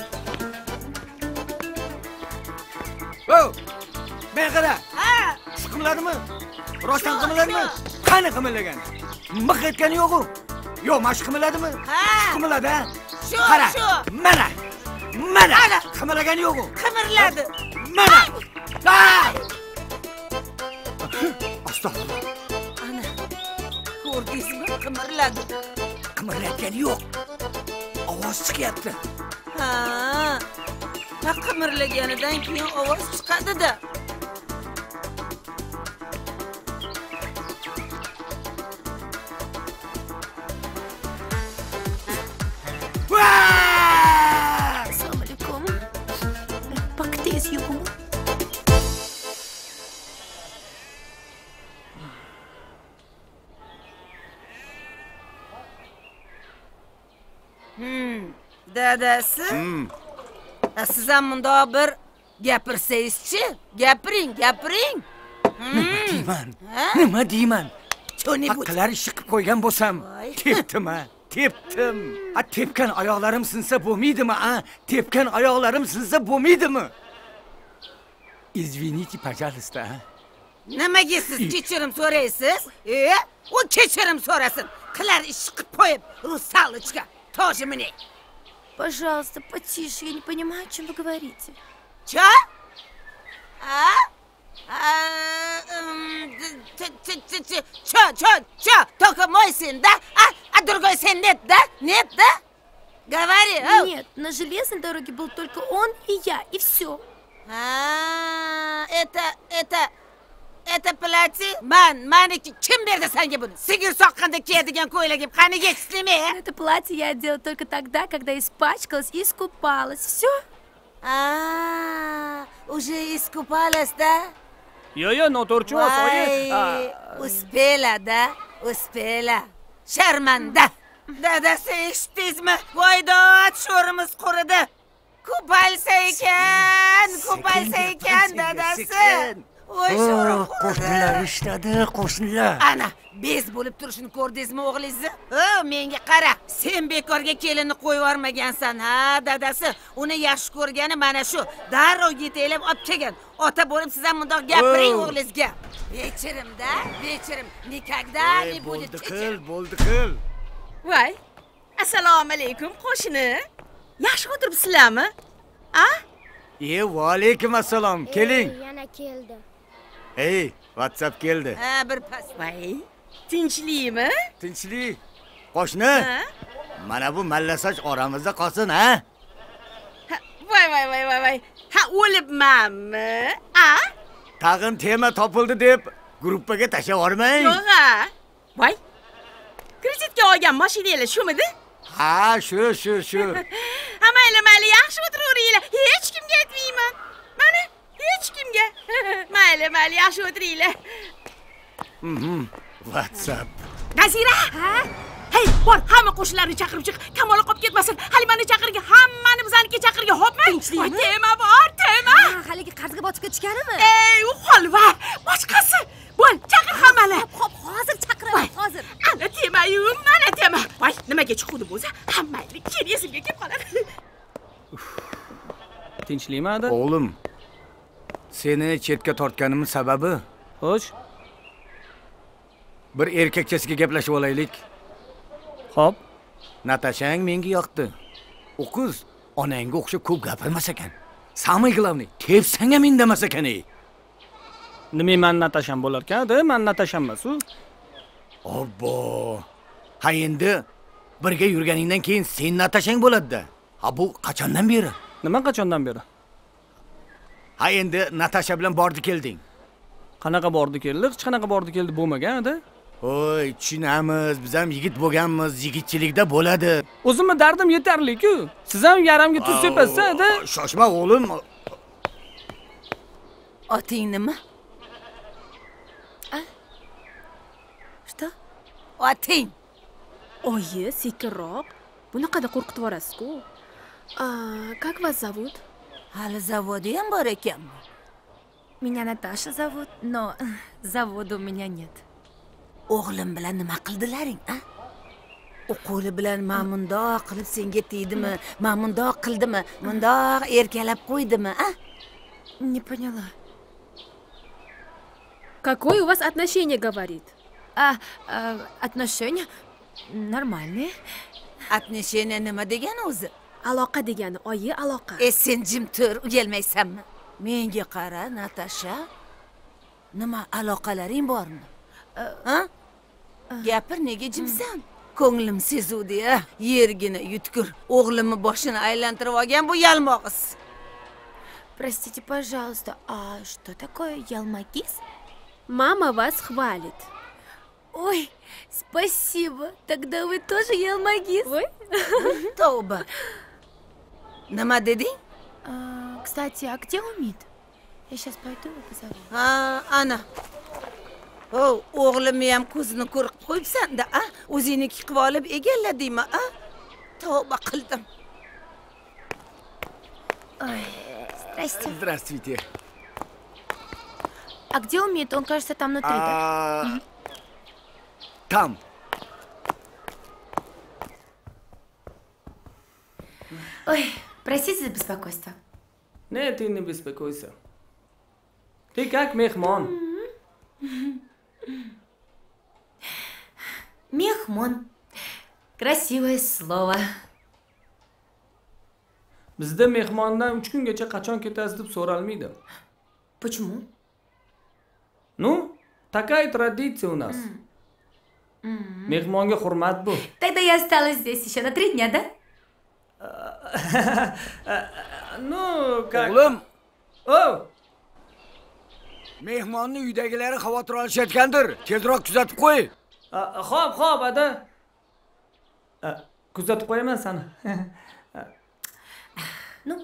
O, beg'ira. Ha, qimirladimi? Rostdan qimirladimi? Qani qimirlagan? Miq etgani yo'q-ku. Yo'q, mash qimirladimi? Ha. Qimirladi, ha? Shu, Qara. shu. Mana. Mana. Qimirlagani yo'q-ku. Qimirladi. Mana. Ha! Astagfirullah. Ana. Ko'rdingizmi? Qimirladi. Qimirlayotgani yo'q. Ovoz chiqyapti. Ha. Ha, qimirlaganidan keyin ovoz chiqadi-da. Assalomu alaykum. Paketingiz yo'qmi? Hmm, dadasi. Hmm. Siz ham bundoq bir gapirsangiz-chi? Gapiring, gapiring. Nima deyman? Nima deyman? Aqllar ish qilib qo'ygan bo'lsam, tepdim-a, tepdim. A tepgan oyoqlarim sinsa bo'lmaydimi, a? Tepgan oyoqlarim sinsa bo'lmaydimi? Извините, пожалуйста. Nimaga siz kechirim so'raysiz? E, u kechirim so'rasin. Qilar ish qilib qo'yib, rusalichka. Тоже мне. Пожалуйста, потише, я не понимаю, о чем вы говорите. Чё? А? Чё, чё, чё? Только мой сын, да? А, а другой сын нет, да? Нет, да? Говори. Нет, на железной дороге был только он и я, и все. А, это, это, это платье? Man, maniki kim berdi senga buni? Sigir soqqanda kiyadigan ko'ylagim qani yetishdimi? Это платье я одела только тогда, когда испачкалась и искупалась. Все. А, уже искупалась, да? Yo-yo, noto'g'ri ovoz, oyi. Uspela, да? Uspela. Sharmanda. Dadasi eshitdingizmi? Voydod sho'rimiz quridi. Kupalsa ekan, kupalsa ekan dadasi. Voy sho'rim quridi. Qo'shnilar ishladi, qo'shnilar. Ana, bez bo'lib turishini ko'rdingizmi o'g'lingizni? O, menga qara. Sen bekorga kelinni qo'yib yormagansan, ha, dadasi. Uni yaxshi ko'rgani mana shu. Darrov yetaklab olib kelgan. Ota bo'lib siz ham bundoq gapiring o'g'lingizga. Bechirim-da, bechirim. Никогда не будет qil, bo'ldi qil. Voy, assalomu alaykum qo'shni. Yaxshi o'tiribsizlarmi? A? E, va alaykum assalom. Keling. Yana keldi. Ey, WhatsApp keldi. Ha, bir pas. Voy, Tinchlikmi? Tinchlik. Qo'shni. Mana bu mallasoch oramizda qolsin, ha? Voy, voy, voy, voy, voy. Ha, o'libmanmi? A? Tag'in tema topildi deb gruppaga tashlab yubormang. Yo'q, ha. Voy. Kreditga olgan mashinanglar shumidi? Ha, shu, shu, shu. Ha, mayli, mayli, yaxshi o'tiravering. Hech kimga aytmayman. Mana, hech kimga. Mayli, mayli, yaxshi o'tiringlar. Mhm. WhatsApp. Nazira? Ha? Hey, bor, hamma qo'shnilarni chaqirib chiq. Kamol qolib ketmasin. Halimani chaqirgin, hammani bizanikiga chaqirgin, xo'pmi? Voy, tema bor, tema. Ha, haligi qarzga botib ketishganimi? Ey, u holva. Boshqasi. Bo'l, chaqir hammani. Hop, hop, hozir chaqiraman, hozir. Ana tema-yu, mana tema. Voy, nimaga chiquvdi bo'lsa, hammayli keyin esimga kelib qoladi. Tinchlikmi ada? O'g'lim, seni chetga tortganimning sababi? Xo'sh. Bir erkakchasiga gaplashib olaylik. Xo'p. Natashang menga yoqdi. U qiz onangga o'xshab ko'p gapirmas ekan. Samay glavni, tepsang ham indamas ekan ey. Nima men Natasham bo'lar ekan-da? Men Natasham emas u. Obbo. Ha endi birga yurganingdan keyin sen Natashang bo'ladi-da. Ha bu qachondan beri? Nima qachondan beri? Ha endi Natasha bilan bordi kelding. Qanaqa bordi keldi? Hech qanaqa bordi keldi bo'lmagan-da. Voy, tushunamiz. Biz ham yigit bo'lganmiz, yigitchilikda bo'ladi. O'zimni dardim yetarli-ku. Siz ham yaramga tuz sepasiz-da. Shoshma o'g'lim. Oting nima? Что? Oting. Oyi, sekinroq. Bunaqada qo'rqitib yuborasiz-ku. Как вас зовут? Hali zavodi ham bor ekanmi? Меня Наташа зовут, но завода у меня нет. O'g'lim bilan nima qildilaring, a? U qo'li bilan men mundoq qilib senga tegdimi, men mundoq qildimi, mundoq erkalab qo'ydimi, a? Не поняла. Какое у вас отношение, говорит? А, а отношения нормальные. Отношения nima degani o'zi? Aloqa degani, oyi, aloqa. E sen jim tur, uyalmaysanmi? Menga qara, Natasha. Nima aloqalaring bormi? Ha? Gapir, nega jimsan? Ko'nglim sezuvdi-ya. Yergina yutkur. O'g'limni boshini aylantirib olgan bu yalmog'iz. Простите, пожалуйста, а что такое ялмакис? Мама вас хвалит. Ой, спасибо. Тогда вы тоже ялмагис. Ой. Tavba. Nima deding? Кстати, а где Умид? Я сейчас пойду и позову. Ha, ana. O, o'g'limni ham ko'zini ko'rib qo'yibsan-da, a? O'zingniki qilib olib egalladingmi, a? Tavba qildim. Ой, здрасте. Здравствуйте. А где Умид? Он, кажется, там внутри, да? Там. Ой, простите за беспокойство. Нет, ты не беспокойся. Ты как мехмон. Мехмон. Красивое слово. Bizda mehmondan uch kungacha qachon ketasiz deb so'ralmaydi. Почему? Ну, такая традиция у нас. Mehmonga hurmat bu. Тогда я осталась здесь еще на три дня, да? Ну, как... O'g'lim. O. Mehmonni uydagilari xavotir olishayotgandir. Tezroq kuzatib qo'y. Xo'p, xo'p, ada. Kuzatib qo'yaman seni. Ну.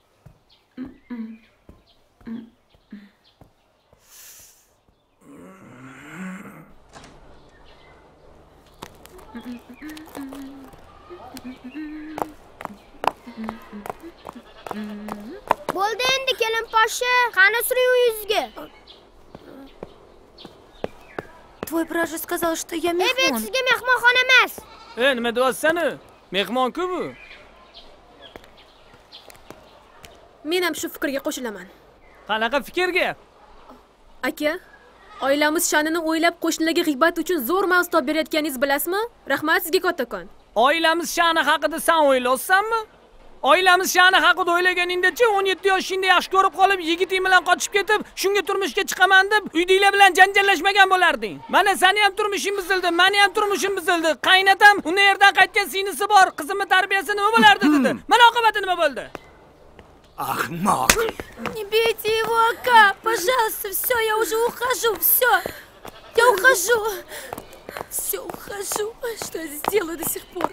Bo'ldi endi kelin poshsha, qani suring yuzga. Твой брат же сказал, что я мехмон. Ey, men sizga mehmonxona emas. Ey, nima deyapsan? Mehmon-ku bu. Men ham shu fikrga qo'shilaman. Qanaqa fikrga? Aka, oilamiz sha'nini o'ylab qo'shnilarga g'iybat uchun zo'r mavzu topib berayotganingizni bilasizmi? Rahmat sizga kattakon. Oilamiz sha'ni haqida sen o'ylayapsanmi? Oilamiz sha'ni haqida o'ylaganingda-chi, o'n yetti yoshingda yaxshi ko'rib qolib, yigiting bilan qochib ketib, shunga turmushga chiqaman deb uydagilar bilan janjallashmagan bo'larding. Mana seni ham turmushing buzildi, meni ham turmushim buzildi. Qaynatam uni yerdan qaytgan singlisi bor, qizimni tarbiyasi nima bo'lardi dedi. Mana oqibati nima bo'ldi? Ahmoq. Не бейте его, Ака! Пожалуйста, все, я уже ухожу, все. Я ухожу. Все, ухожу. Что я здесь делаю до сих пор?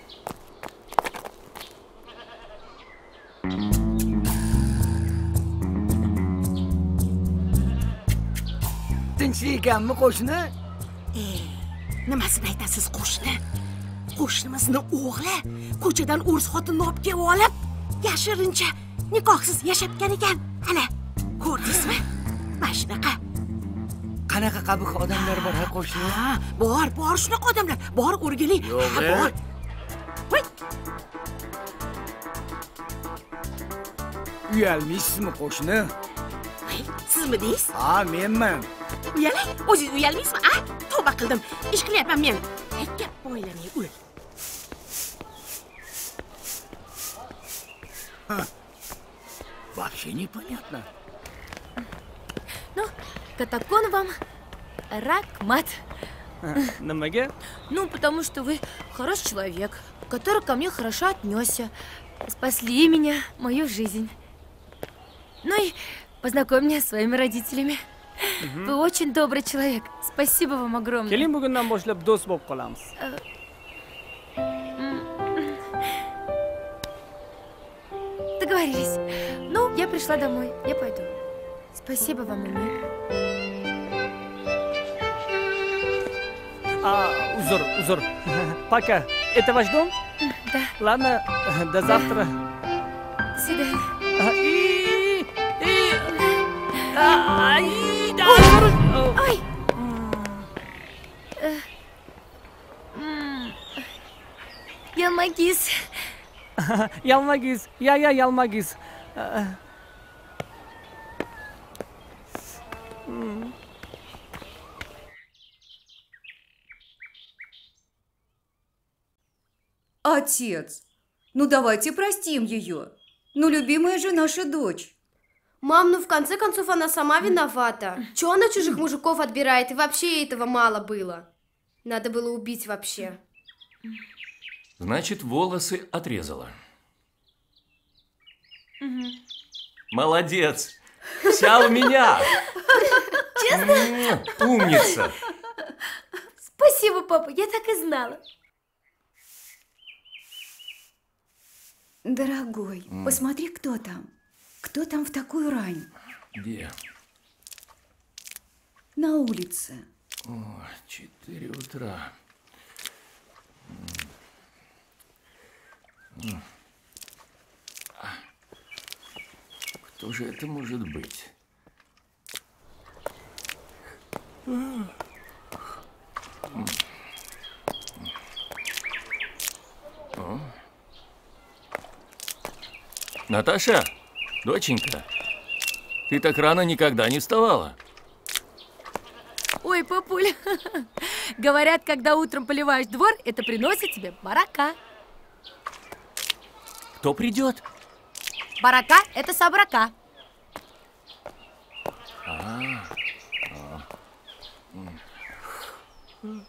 Tinchlik ekanmi qo'shni? Nimasini aytasiz qo'shni? Qo'shnimizni o'g'li ko'chadan o'rs xotinni olib kelib olib, yashirincha nikohsiz yashayotgan ekan. Ana, ko'rdingizmi? Mana shunaqa. Qanaqa qabih odamlar bor ha qo'shni? Ha, bor, bor shunaqa odamlar. Bor, o'rgiling. Yo'q, bor. Voy. Uyalmaysizmi qo'shni? Sizmi deysiz? Ha, menman. Uyalang, o'zingiz uyalmaysizmi? A, tavba qildim. Ish qilyapman men. Gap bo'ylamay o'l. Вообще непонятно. Ну, Катакон вам рахмат. Nimaga? Ну, потому что вы хороший человек, который ко мне хорошо отнесся. Спасли меня, мою жизнь. Ну и познакомь меня с своими родителями. Вы очень добрый человек. Спасибо вам огромное. Keling, bugundan boshlab do'st bo'lib qolamiz. Договорились. Ну, я пришла домой. Я пойду. Спасибо вам, Умир. А, uzr, uzr. Пока. Это ваш дом? Да. Ладно, до завтра. До свидания. И, и, ай, да. Ай. Yalmagiz. Yalmagiz. Ya, ya, yalmagiz. Отец, ну давайте простим ее. Ну, любимая же наша дочь. Мам, ну в конце концов она сама виновата. Чего она чужих мужиков отбирает? И вообще ей этого мало было. Надо было убить вообще. Значит, волосы отрезала. Угу. Молодец! Вся у меня! Честно? Умница! Спасибо, папа, я так и знала. Дорогой, М. посмотри, кто там. Кто там в такую рань? Где? На улице. О, четыре утра. М. А. Кто же это может быть? М. О. Наташа, доченька, ты так рано никогда не вставала. Ой, папуля, говорят, когда утром поливаешь двор, это приносит тебе барака. Кто придет? Барака – это собрака. А, а. М.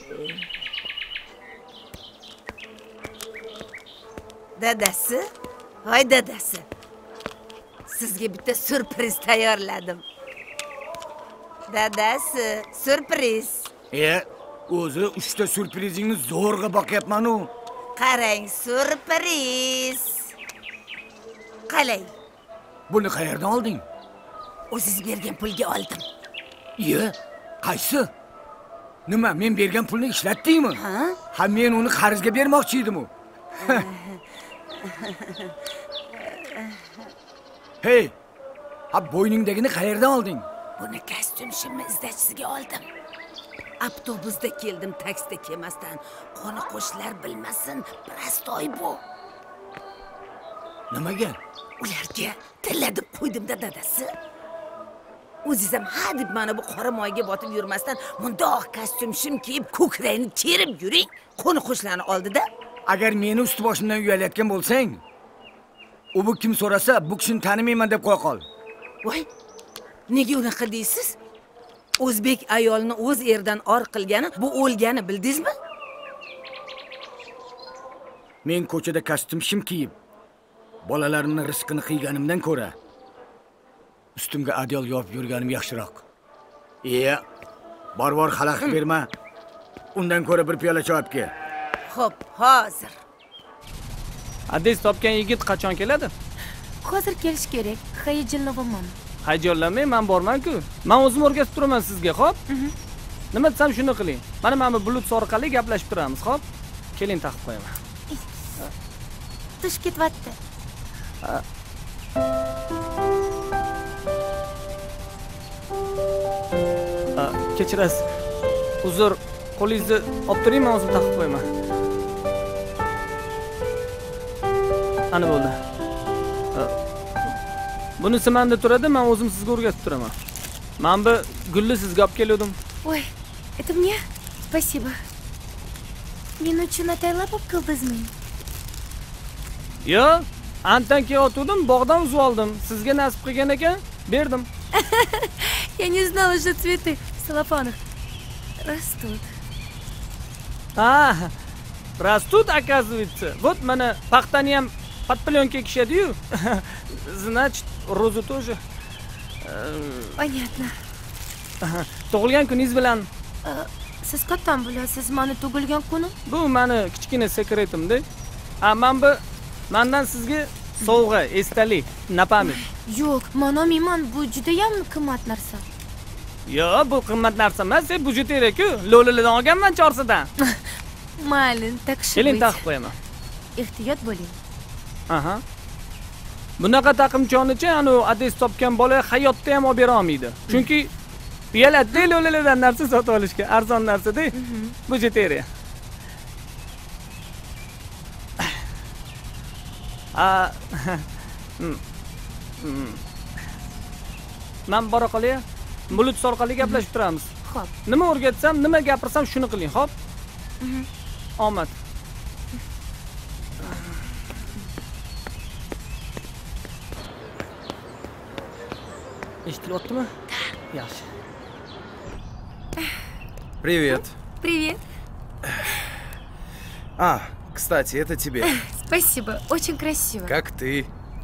Dadasi, voy dadasi. Sizga bitta surpriz tayyorladim. Dadasi, surpriz. E, o'zi uchta surprizingni zo'rg'a boqyapman-u. Qarang, surpriz. Qalay? Buni qayerdan olding? O'zingiz bergan pulga oldim. Iye, qaysi? Nima, men bergan pulni ishlatdingmi? Ha? Ha, men uni qarzga bermoqchi edim-u. Hey, ha bo'yningdagini qayerdan olding? Buni kostyum shimni izdachisiga oldim. Avtobusda keldim, taksida kelmasdan. Qoni qo'shnilar bilmasin, prostoy bu. Nimaga? Ularga tilladib qo'ydim-da dadasi. O'zingiz ham ha deb mana bu qora moyga botib yurmasdan mundoq kostyum shim kiyib, ko'kragini kerib yuring. Qoni qo'shnilarni oldida. Agar meni ust boshimdan uyalayotgan bo'lsang, U bu kim so'rasa, bu kishini tanimayman deb qo'ya qol. Voy, nega unaqa deysiz? O'zbek ayolini o'z eridan or qilgani, bu o'lgani bildingizmi? Men ko'chada kostyum shim kiyib, bolalarimning rizqini qiyganimdan ko'ra, ustimga adyol yopib yurganim yaxshiroq. Iya, bor-bor xalaqit berma. Undan ko'ra bir piyola choy olib kel. Xo'p, hozir. Adres topgan yigit qachon keladi? Hozir kelish kerak. Hayajonlanaman. Hayajonlanmay, men borman-ku. Men o'zim o'rgatib turaman sizga, xo'p? Nima desam shuni qiling. Mana mana bulut orqali gaplashib turamiz, xo'p? Keling taqib qo'yaman. Tush ketyapti. Kechirasiz. Uzr, qo'lingizni olib turing, men o'zim taqib qo'yaman. Ana bo'ldi. Bunisi menda turadi, men o'zim sizga o'rgatib turaman. Men bu gulni sizga olib keldim. Ой, это мне? Спасибо. Men uchun ataylab olib keldingizmi? Yo, andan keyin otuvdim, bog'dan uzib oldim. Sizga nasib qilgan ekan, berdim. Я не знала, что цветы в целлофанах растут. А, растут, оказывается. Вот mana paxtani ham подпленка kishadi-yu. Значит, розу тоже. Понятно. Tug'ilgan kuningiz bilan. Siz qachon bilasiz meni tug'ilgan kunim? Bu meni kichkina sekretimda. A, men bu mendan sizga sovg'a, esdalik, napamit. Yo'q, men olmayman, bu juda ham qimmat narsa. Yo'q, bu qimmat narsa emas, bu juda kerak-ku. Lo'lilardan olganman chorsidan. Mayli, taqib. Keling, taqib qo'yaman. Ehtiyot bo'ling. Aha. Bunaqa taqimchonicha anu adres topgan bola hayotda ham olib bera olmaydi. Chunki piyoladda lo'lilardan narsa sotib olishga arzon narsa-da. Bu juda kerak. A Men bora qolay. Bulut orqali gaplashib turamiz. Xo'p. Nima o'rgatsam, nima gapirsam shuni qiling, xo'p? Omad. Eshitilyaptimi? Yaxshi. Привет. Привет. А, кстати, это тебе. Спасибо, очень красиво. Как ты?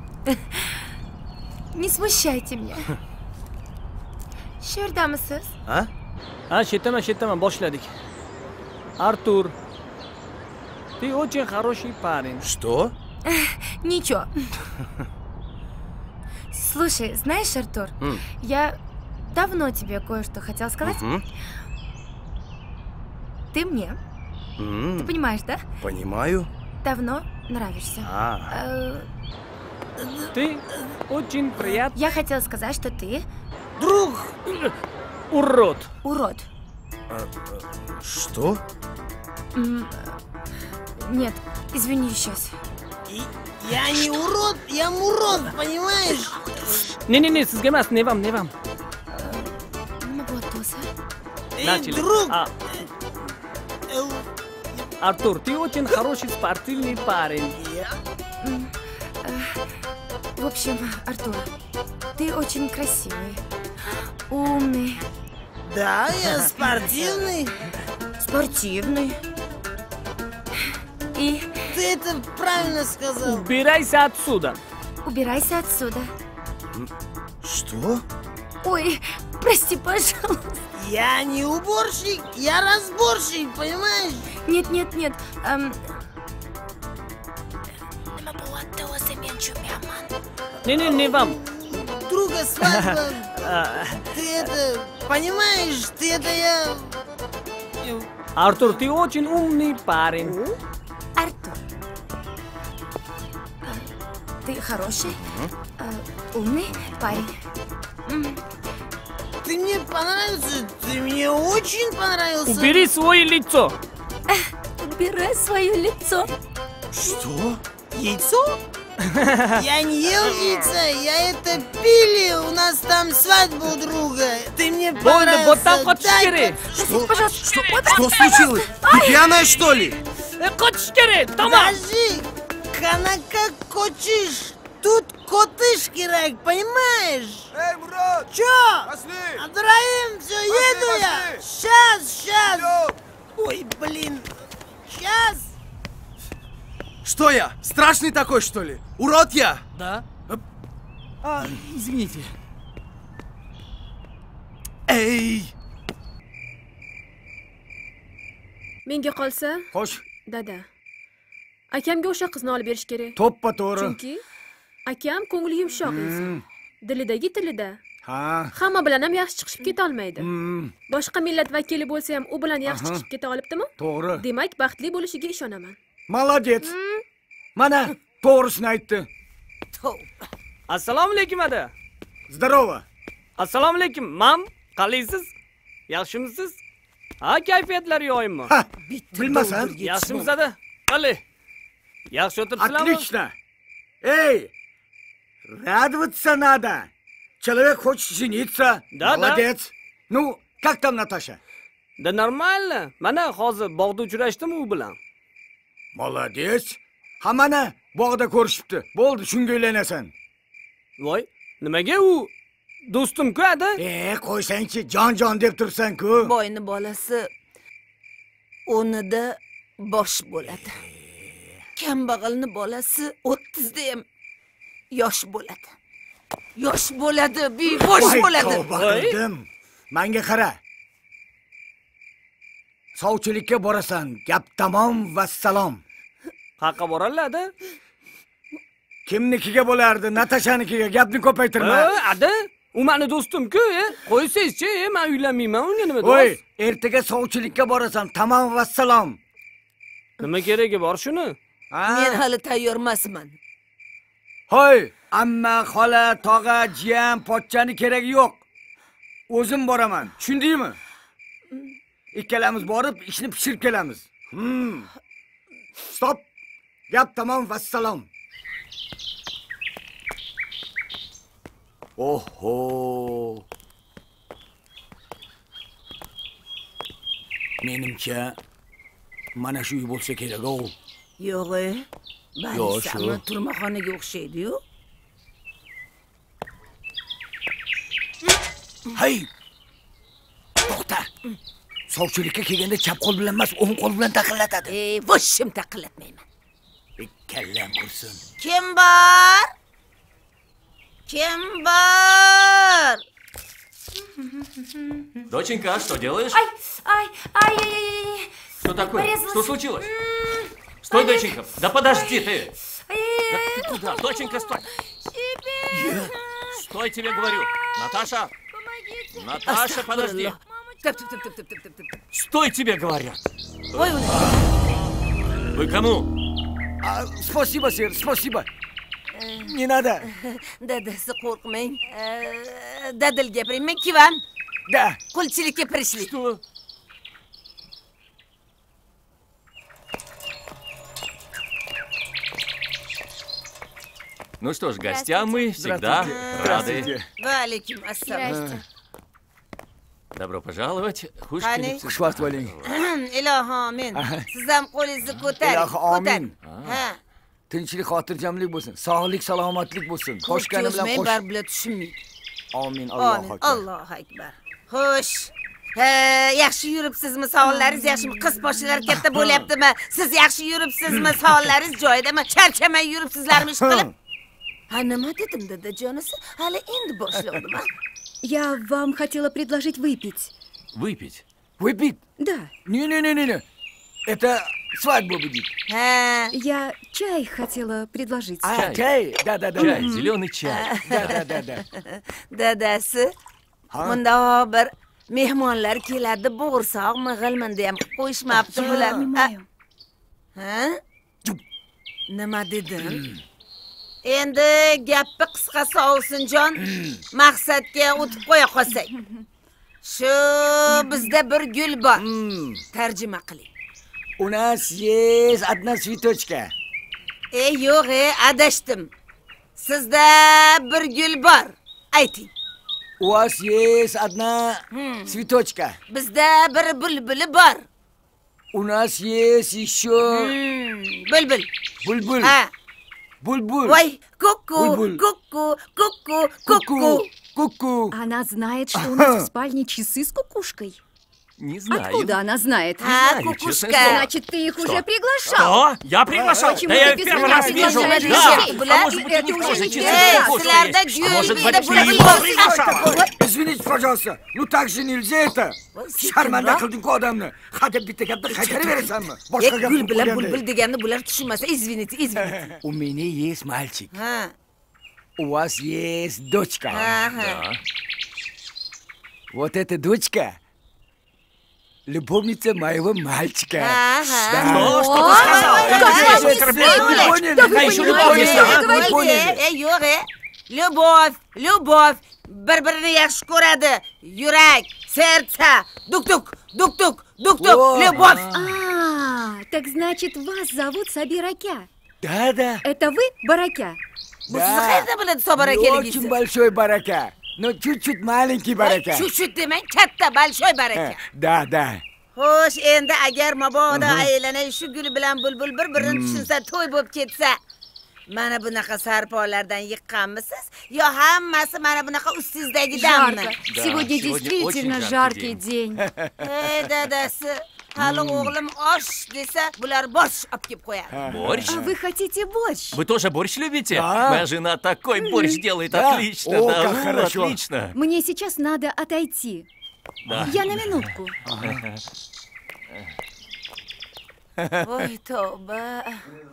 Не смущайте меня. Shu yerdamisiz? А? Ha, shetaman, shetaman, boshladik. Артур. Ты очень хороший парень. Что? Ничего. Слушай, знаешь, Артур, Mm. я давно тебе кое-что хотела сказать. Мгм. Ты мне, М, ты понимаешь, да? Понимаю. Давно нравишься. А. Э, Ты очень приятный. Я хотела сказать, что ты Друг. Урод. урод. А, а, Что? М, Нет, извини сейчас. Я не урод, я мурод, понимаешь? Не-не-не, sizga emas, nevam, nevam. Nima bo'lyapti? Начали. друг. А. Артур, ты очень хороший спортивный парень. М, э, В общем, Артур, ты очень красивый, умный. Да, я спортивный. Спортивный. И Ты это правильно сказал. Убирайся отсюда. убирайся отсюда. Что? Ой, прости, пожалуйста. Я не уборщик, я разборщик, понимаешь? Нет, нет, нет. эм, Не-не, nevam. Друга свадьба. Ты это, понимаешь, ты это я... Артур, ты очень умный парень. Артур, э, ты хороший, э, умный парень. М, Ты мне понравился, ты мне очень понравился. Убери свое лицо. Убирай свое лицо. Что? Яйцо? Я не ел яйца, я это пили, у нас там свадьба у друга. Ты мне понравился. вот так вот дай-ка- скорее. Что? Пожалуйста, Что, вот что так, случилось? пожалуйста. Ты пьяная, что ли? Хочешь, Тома? Подожди, Канака хочешь? тут kotish kerak, понимаешь? Эй, Мурат! Чё? Пошли! Абдраим, все, еду я! Сейчас, сейчас! Ой, блин! Сейчас! Что я? Страшный такой, что ли? Урод я? Да. А, извините. Ey! Menga qolsa, Xo'sh, dada. Akamga o'sha qizni olib berish kerak. to'ppa to'g'ri. Chunki akam ko'ngli yumshoq inson. Dilidagi tilida. Ha. Hamma bilan ham yaxshi chiqib keta olmaydi. Hmm. Boshqa millat vakili bo'lsa ham u bilan yaxshi Aha. chiqib keta olibdimi? To'g'ri. Demak, baxtli bo'lishiga ishonaman. Молодец. Mana, to'g'risini aytdi. Assalomu alaykum ada. Здорово. Assalomu alaykum, mam. Qalaysiz? Yaxshimisiz? Ha, kayfiyatlar yo'qmi? Ha, bilmasam. Yaxshimisiz ada? Qalay. Yaxshi o'tiribsizlarmi? Отлично. Эй, радоваться надо. Человек хочет жениться. Да, да. Молодец. Ну, как там Наташа? Da normalno. Mana hozir bog'da uchrashdim u bilan. Молодец. Ha mana bog'da ko'rishibdi. Bo'ldi, shunga uylanasan. Voy, nimaga u do'stim-ku ada? E, qo'ysangchi, jon-jon deb tursan-ku. Boyni bolasi o'nida bosh bo'ladi. Kambag'alni bolasi o'ttizda ham yosh bo'ladi. Yosh bo'ladi, bevosh bo'ladi. Qildim. Menga qara. Sovchilikka borasan. Gap tamom va salom. Qayerga boraladi? Kimnikiga bo'lardi? Natashanikiga. Gapni ko'paytirma. Ada, u meni do'stim-ku, qo'ysangchi, men uylanmayman, unga nima do'st? Voy, ertaga sovchilikka borasan. Tamom va salom. Nima keragi bor shuni? Men hali tayyor emasman. Hoy, amma, xola, tog'a, jiyan, pochchani keragi yo'q. O'zim boraman. Tushundingmi? Ikkalamiz borib, ishni pishirib kelamiz. Hmm. Stop. Gap tamom va salom. Oho. Menimcha mana shu uy bo'lsa kerak-ku. Yo'q-e. Yo'q, Balki shu. turmaxonaga o'xshaydi-yu. Hay! To'xta. Sovchilikka kelganda chap qo'l bilan emas, o'ng qo'l bilan taqillatadi. Ey, voshim taqillatmayman. Kallam qursin. Kim bor? Kim bor? Доченька, а что делаешь? Ай, ай, ай, ай, ай, ай. Что такое? Порезалась. Что случилось? Стой, доченька! Да подожди ты! Ай, Да ты куда? Доченька, стой! Стой, тебе говорю! Наташа! Наташа, подожди! Стой, тебе говорят! Вы кому? А, спасибо, сэр, спасибо. Не надо. Dadasi qo'rqmang. Dadil gapiring, men kivam. Да. Qulchilikka prishli. Что? Ну что ж, гостям мы всегда рады. Va alaykum assalom. Добро пожаловать. Хуш Qani? kelibsiz. Xushvaqt bo'ling. Ilohim, amin. Siz ham qo'lingizni ko'taring. Ilohi, amin. Ha. Tinchlik, xotirjamlik bo'lsin. Sog'lik, salomatlik bo'lsin. Qo'shgani bilan men qo'sh. bar bilan tushunmaydi. Amin. Allohu Amin. akbar. Allohu akbar. Xo'sh. Ha, yaxshi yuribsizmi? Savollaringiz yaxshimi? Qiz boshilar katta bo'lyaptimi? Siz yaxshi yuribsizmi? Savollaringiz joyidami? Charchamay yuribsizlarmi ish qilib? Ha, nima dedim dadajonisi? Hali endi boshladim. Я вам хотела предложить выпить. Выпить? Выпить? Да. Не-не-не-не. Это свадьба будет. Ha. Я чай хотела предложить. А, чай? Да-да-да. Чай, зеленый чай. Да-да-да. Dadasi, bunda bir mehmonlar keladi, bo'g'irsoq mig'ilmanda ham qo'yishmabdi bular. Ha? Nima dedim? Endi gapni qisqasi Ovsinjon, maqsadga o'tib qo'ya qolsak. Shu bizda bir gul bor. Tarjima qiling. У нас есть одна цветочка. Ey, yo'q, e, adashdim. Sizda bir gul bor. Ayting. У вас есть одна цветочка. Bizda bir bulbuli bor. У нас есть еще... Bulbul. Bulbul. Ha. Булбул. Ой, ку-ку, Булбул. ку-ку, ку-ку, ку-ку. Ку-ку. Она знает, что у нас в спальне часы с кукушкой. Не знаю. Откуда она знает? А, знаю, честное кукушка. слово. Значит, ты их Что? уже приглашал. Что? Я приглашал? Почему Да я ты без первый меня раз вижу. приглашаешь Да. гостей? А может быть, Это у них уже тоже не часы Эй, с кукушкой силарда есть? А может гюль быть, вида ты его булбул. приглашал? Извините, пожалуйста. Ну так же нельзя это. Sharmanda qilding-ku odamni. Hadeb bitta gapni qaytaraverasanmi? Ey, gul bilan bulbul deganni bular tushunmasa, извините, извините. У меня есть мальчик. Ha. У вас есть дочка. Ага. Вот эта дочка любовница моего мальчика. Ага. Да. Что? Что ты сказал? Ой, Как ой, ты ой, оскорбляешь? ой, Вы ой, поняли? Да вы А еще понимаете, любовница. что вы Вы говорите? поняли? Ey, yo'q, e. Любовь, любовь. Bir-birini yaxshi ko'radi. Yurak, serдце, duk-duk, duk-duk, duk-duk, О, любовь. А, так значит, вас зовут Сабиракя. Да, да. Это вы Баракя? Bu sizni qayerda biladi Sobarakaligingizni? Очень большой барака. Но чуть-чуть маленький барака. Chut-chut demang, katta, большой baraka. Да, да. Xo'sh, endi agar mabodo aylanay shu gul bilan bulbul bir-birini tushunsa, to'y bo'lib ketsa, mana bunaqa sarpolardan yiqqanmisiz yo hammasi mana bunaqa ustingizdagidanmi? Жарко. Да, Сегодня сегодня действительно очень жаркий жаркий день. Ey dadasi, hali o'g'lim osh desa, bular bosh olib kelib qo'yadi. Борщ? А вы хотите борщ? Вы тоже борщ любите? Да. Моя жена такой борщ делает. Да. Отлично. О, да, как ну, хорошо. Отлично. Мне сейчас надо отойти. Да. Я на минутку. Voy tavba.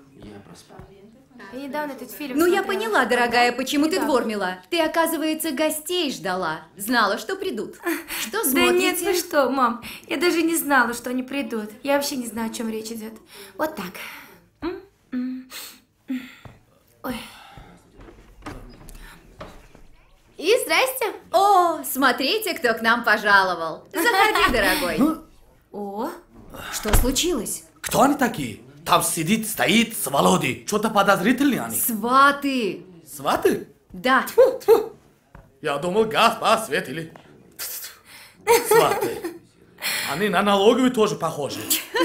Я недавно этот фильм Ну, я смотрела. поняла, дорогая, почему ты Да. двор мела. Ты, оказывается, гостей ждала. Знала, что придут. Что Да нет, смотрите? ну что, мам, я даже не знала, что они придут. Я вообще не знаю, о чем речь идет. Вот так. М, м, м. Ой. И здрасте. О, смотрите, кто к нам пожаловал. Заходи, дорогой. О, Что случилось? Кто они такие? Там сидит, стоит с Володей. Что-то подозрительные они. Сваты. Сваты? Да. Я думал, газ, а, свет или... Сваты. Они на налоговую тоже похожи.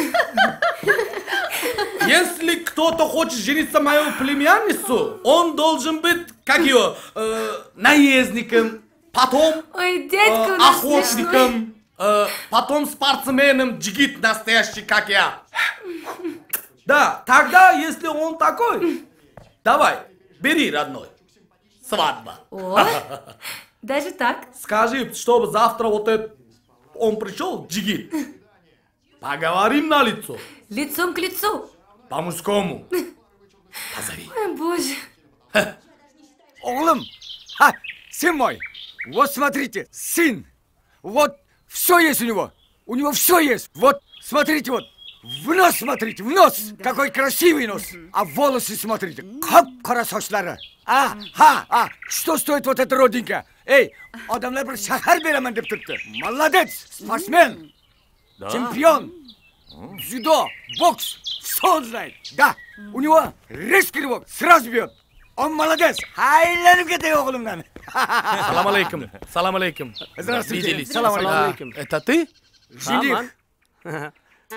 Если кто-то хочет жениться на мою племянницу, он должен быть, как ее, э, наездником, потом ой, дядька э, у нас смешной. охотником, э, потом спортсменом, джигит настоящий, как я. Да, тогда, если он такой, давай, бери, родной, свадьба. О, даже так? Скажи, чтобы завтра вот этот, он пришел, джигит. Поговорим на лицо. Лицом к лицу. По-мужскому. Позови. Ой, боже. Оглым, а, сын мой, вот смотрите, сын, вот все есть у него, у него все есть, вот смотрите, вот, в нос смотрите, в нос, какой красивый нос, а волосы смотрите, как красочлары, а, а, а, что стоит вот эта родинка, эй, odamlar bir shahar beraman deb turibdi, молодец, спортсмен, Да. чемпион, дзюдо, бокс, все он знает, да, у него резкий рывок, сразу бьет. Он молодец! Aylanib ketay o'g'limdan. Салам алейкум. Салам алейкум. Здравствуйте. Виделись. Салам Да. алейкум. Это ты? Жених. Aman.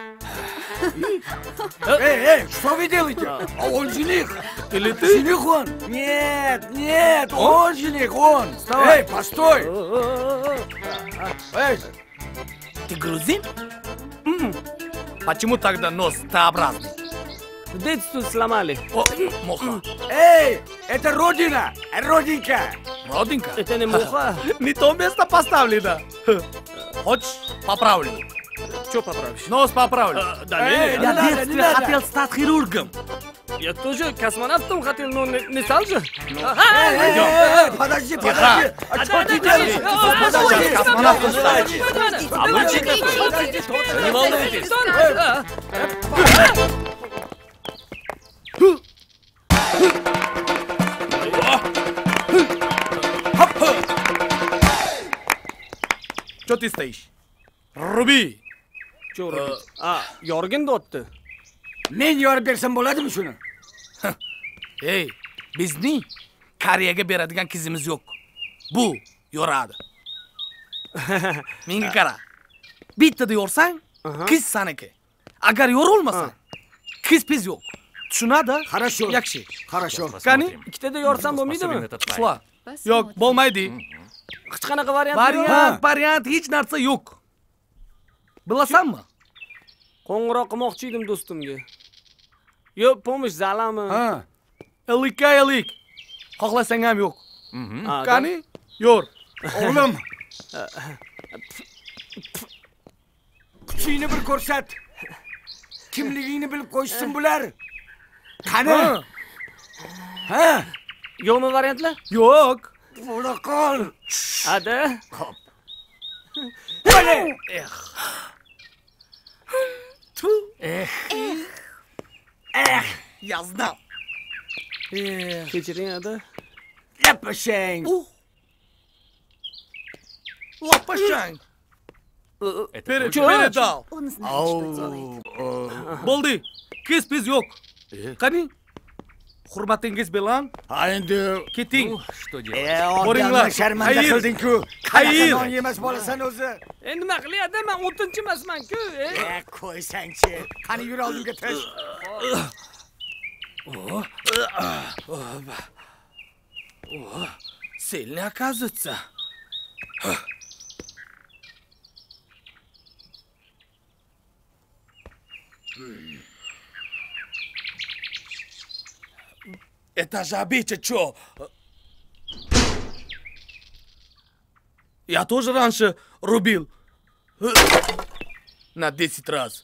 Эй, эй, что вы делаете? А он жених. Или ты? Жених он? Нет, нет, он жених, он. Эй, постой. Эй, Ты грузин? М. Почему тогда нос Т-образный? Дайте тут сломали. О, муха. эй, это родина, родинка. Родинка? Это не муха. Не то место поставлено. Хочешь, поправлю. Что поправишь? Нос поправлю. Да Эй, не, не Я в надо, не детстве надо. хотел стать хирургом. я тоже космонавтом хотел, но не, не стал же. Эй, эй, эй, подожди, подожди. А что ты делаешь? Подожди. Космонавтом стать. А лучше какой? Не волнуйтесь. Что ты стоишь? Руби. Что робить? А, yorgin o'tdi. Men yorib bersam bo'ladimi shuni? Ey, bizning Koreyaga beradigan qizimiz yo'q. Bu yoradi. Menga qara. Bittada yorsang, qiz saniki. Agar yorolmasang, qiz piz yo'q. tushunadi? Хорошо. Yaxshi. Хорошо. Qani? Ikkitada yorsam bo'lmaydimi? Uxla. Yo'q, bo'lmaydi. Hech qanaqa variant yo'q. Variant, variant hech narsa yo'q. Bilasanmi? Qo'ng'iroq qilmoqchi edim do'stimga. Yo'q, pomosh zalami? Ha. Ellikka ellik. Xohlasang ham yo'q. Qani? Yo'r. O'g'lim. Kuchingni bir ko'rsat. Kimligingni bilib qo'ysin bular. Qani? Ha? Yo'qmi variantlar? Yo'q. Bo'la qol. Ada. Xo'p. Eh. Tu. Eh. Eh. Yazdım. Eh. Kechiring ada. Lapashang. Lapashang. Beri, beri dal. Bo'ldi. Kes-pes yo'q. Qani? Hurmatingiz bilan. Ha endi keting. Что делать? Boringlar. Sharmanda qilding-ku. Qayir. Non yemas bolasan o'zi. Endi nima qilyapti? Men o'ttinchi emasman-ku. Eh, qo'ysang-chi. Qani yur oldimga tish. Сильный, оказывается. Это же обидчик, чё? Я тоже раньше рубил. На десять раз.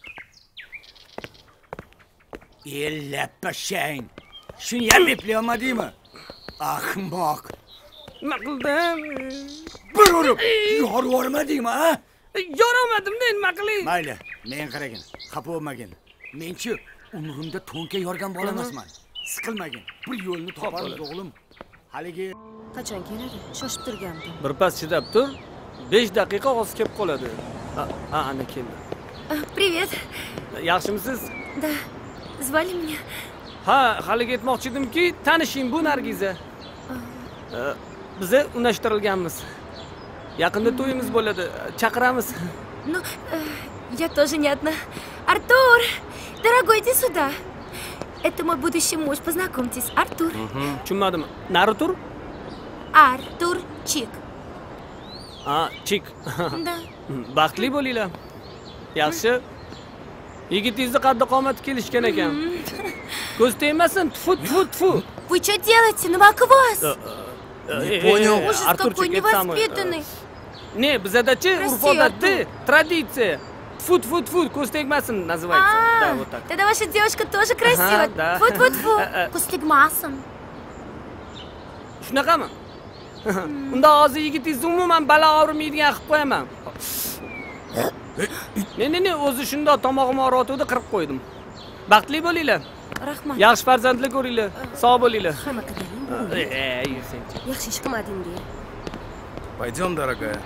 Lapashang. Shuni ham eplay olmadingmi? Ahmoq. Nima qildim? Bir urib, yorib yubormadingmi, ha? Yoramadim-da, nima qilay? Mayli, men qaragin, xafa bo'lmagin. Men-chi umrimda to'nka yorgan bola emasman. Siqilmagin. Bir yo'lni toparmiz, o'g'lim. Haligi Qachon keladi? Shoshib turgandim. Birpas chidab tur. besh daqiqa oz kelib qoladi. Ha, ha, ana keldi. Привет. Yaxshimisiz? Да. Звали меня? Ha, haliga aytmoqchi edimki, tanishing, bu Nargiza. Biz unashtirilganmiz. Yaqinda to'yimiz bo'ladi. Chaqiramiz. Ну, я тоже не одна. Артур, дорогой, иди сюда. Это мой будущий муж. Познакомьтесь, Артур. Tushunmadim. Narutur? Arturchik. Ha, chik. Да. Baxtli bo'linglar. Yaxshi. Yigitingizni qaddi qomati kelishgan ekan. Ko'z tegmasin. Tfu, tfu, tfu. Вы что делаете? На вас? Не понял. Ужас какой невоспитанный. Не, bizada-chi urf-odatda traditsiya. Tfu, tfu, tfu, ko'z tegmasin называется. Да, вот так. Тогда ваша девушка тоже красивая. Тфу, тфу, тфу. Ko'z tegmasin. Shunaqami? Unda hozir yigitingizni umuman balo og'rimaydigan qilib qo'yaman. Ne, ne, ne, o'zi shundoq tomog'im og'riyotdi, qirib qo'ydim. Baxtli bo'linglar. Rahmat. Yaxshi farzandli ko'ringlar. Sog' bo'linglar. Hamma qadaring. Ey, yursangchi. Yaxshi ish qilmading-da. Пойдем, дорогая.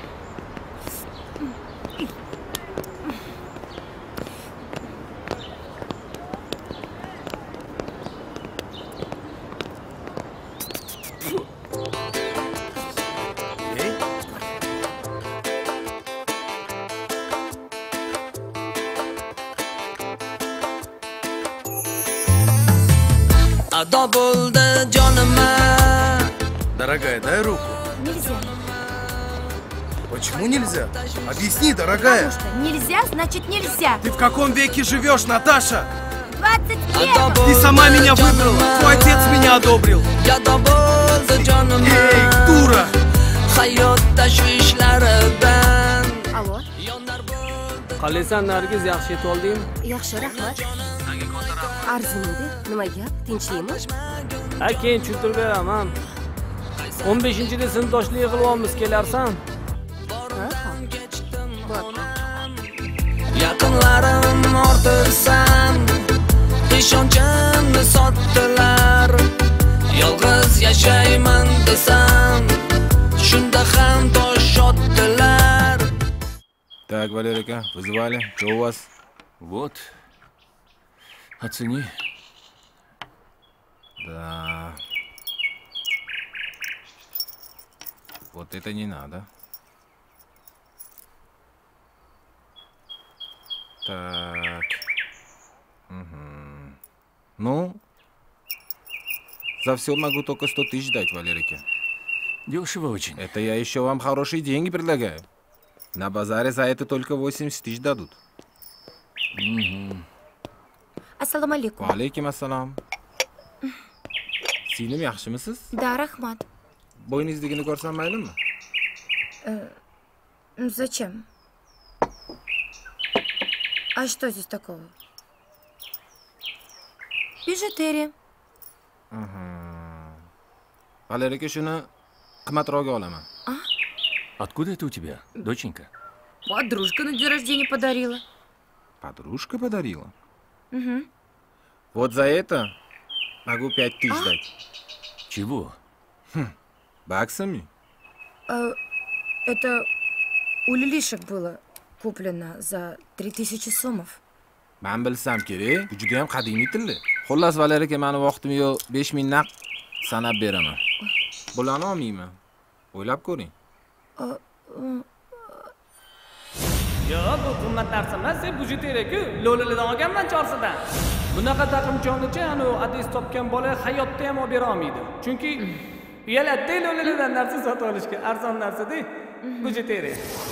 Ado bo'ldi jonima. Дорогая, дай руку. Нельзя. Почему нельзя? Объясни, дорогая. Потому что нельзя, значит нельзя. Ты в каком веке живешь, Наташа? двадцать первом. Ты сама меня выбрала, твой отец меня одобрил. Эй, дура! Алло. Qalaysan Nargiz, yaxshi yetib oldingmi? Yaxshi, rahmat. Arzimidi? Nima gap? Tinchlikmi? Ha, keyin tushuntirib beraman. o'n beshinchida sinfdoshlik yig'ilamiz, kelarsan? Yaqinlarim ortirsam, ishonchimni sotdilar. Yolg'iz yashayman desam, shunda ham tosh otdilar. Так, Валерика, вызывали. Что у вас? Вот. Оцени. Да. Вот это не надо. Так. Угу. Ну, За все могу только сто тысяч дать, Валерика. Дешево очень. Это я еще вам хорошие деньги предлагаю. На базаре за это только восемьдесят тысяч дадут. Assalomu alaykum. Va alaykum assalom. Singlim yaxshimisiz? Да, rahmat. Bo'yningizdagini ko'rsam maylimi? Э, Зачем? А что здесь такого? Бижутерия. Valerika shuni qimmatroqga olaman. Откуда это у тебя, доченька? Подружка на день рождения подарила. Подружка подарила? Угу. Вот за это могу пять тысяч дать. Чего? Хм, баксами? А, это у Лилишек было куплено за три тысячи сомов. Men bilsam kerak, bu juda ham qadimiy tilli. Xullas Valerika, meni vaqtim yo'q, besh ming naqd sanab beraman. Bularni olmayman. O'ylab ko'ring. Yo, bu qimmat narsa emas, sen bujitera-ku, lo'lilardan olganman chorsidan. Bunaqa taqimchongacha anu adis topgan bola hayotda ham olib bera olmaydi. Chunki uyaladda lo'lilardan narsa sotib olishga arzon narsa-da, bujitera.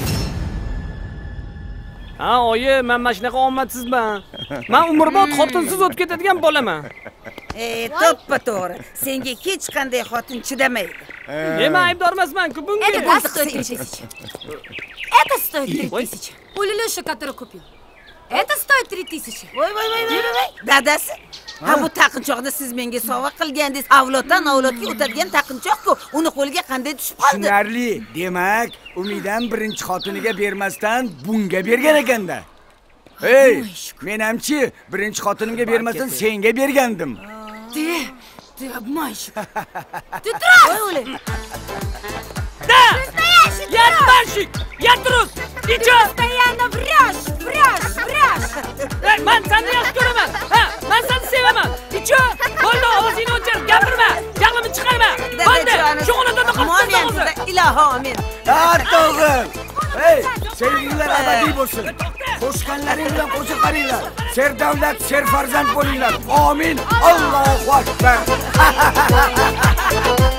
Ha, oyi, men mana shunaqa omadsizman. Men umrbod xotinsiz o'tib ketadigan bolaman. E, to'ppa to'g'ri. Senga hech qanday xotin chidamaydi. E, men aybdor emasman-ku bunga. Это стоит три тысячи. Это стоит три тысячи. У Лилюши, который купил. Это стоит три тысячи. Voy, voy, voy, voy, voy. Dadasi, ha bu taqinchoqni siz menga sovg'a qilgandingiz. Avloddan avlodga o'tadigan taqinchoq-ku. Uni qo'liga qanday tushib qoldi? Tushunarli. Demak, Umidan birinchi xotiniga bermasdan bunga bergan ekanda. Hey, menamchi birinchi xotinimga bermasdan senga bergandim. Ты, ты обманщик. Ты трус! Да! Я обманщик! Я трус! И Ты чё? постоянно врешь, врешь, врешь. Ey, men seni yaxshi ko'raman. Ha, men seni sevaman. И чё? Bo'ldi, o'zingni o'chir, gapirma. Jahlimni chiqarma. Bo'ldi, shug'ullanma qilib Iloho, amin. Ha, to'g'ri. Hey, sevgilar abadiy bo'lsin. Qo'shganlaring bilan qo'shiq qaringlar. Serdavlat, serfarzand bo'linglar. Amin. Allohu akbar.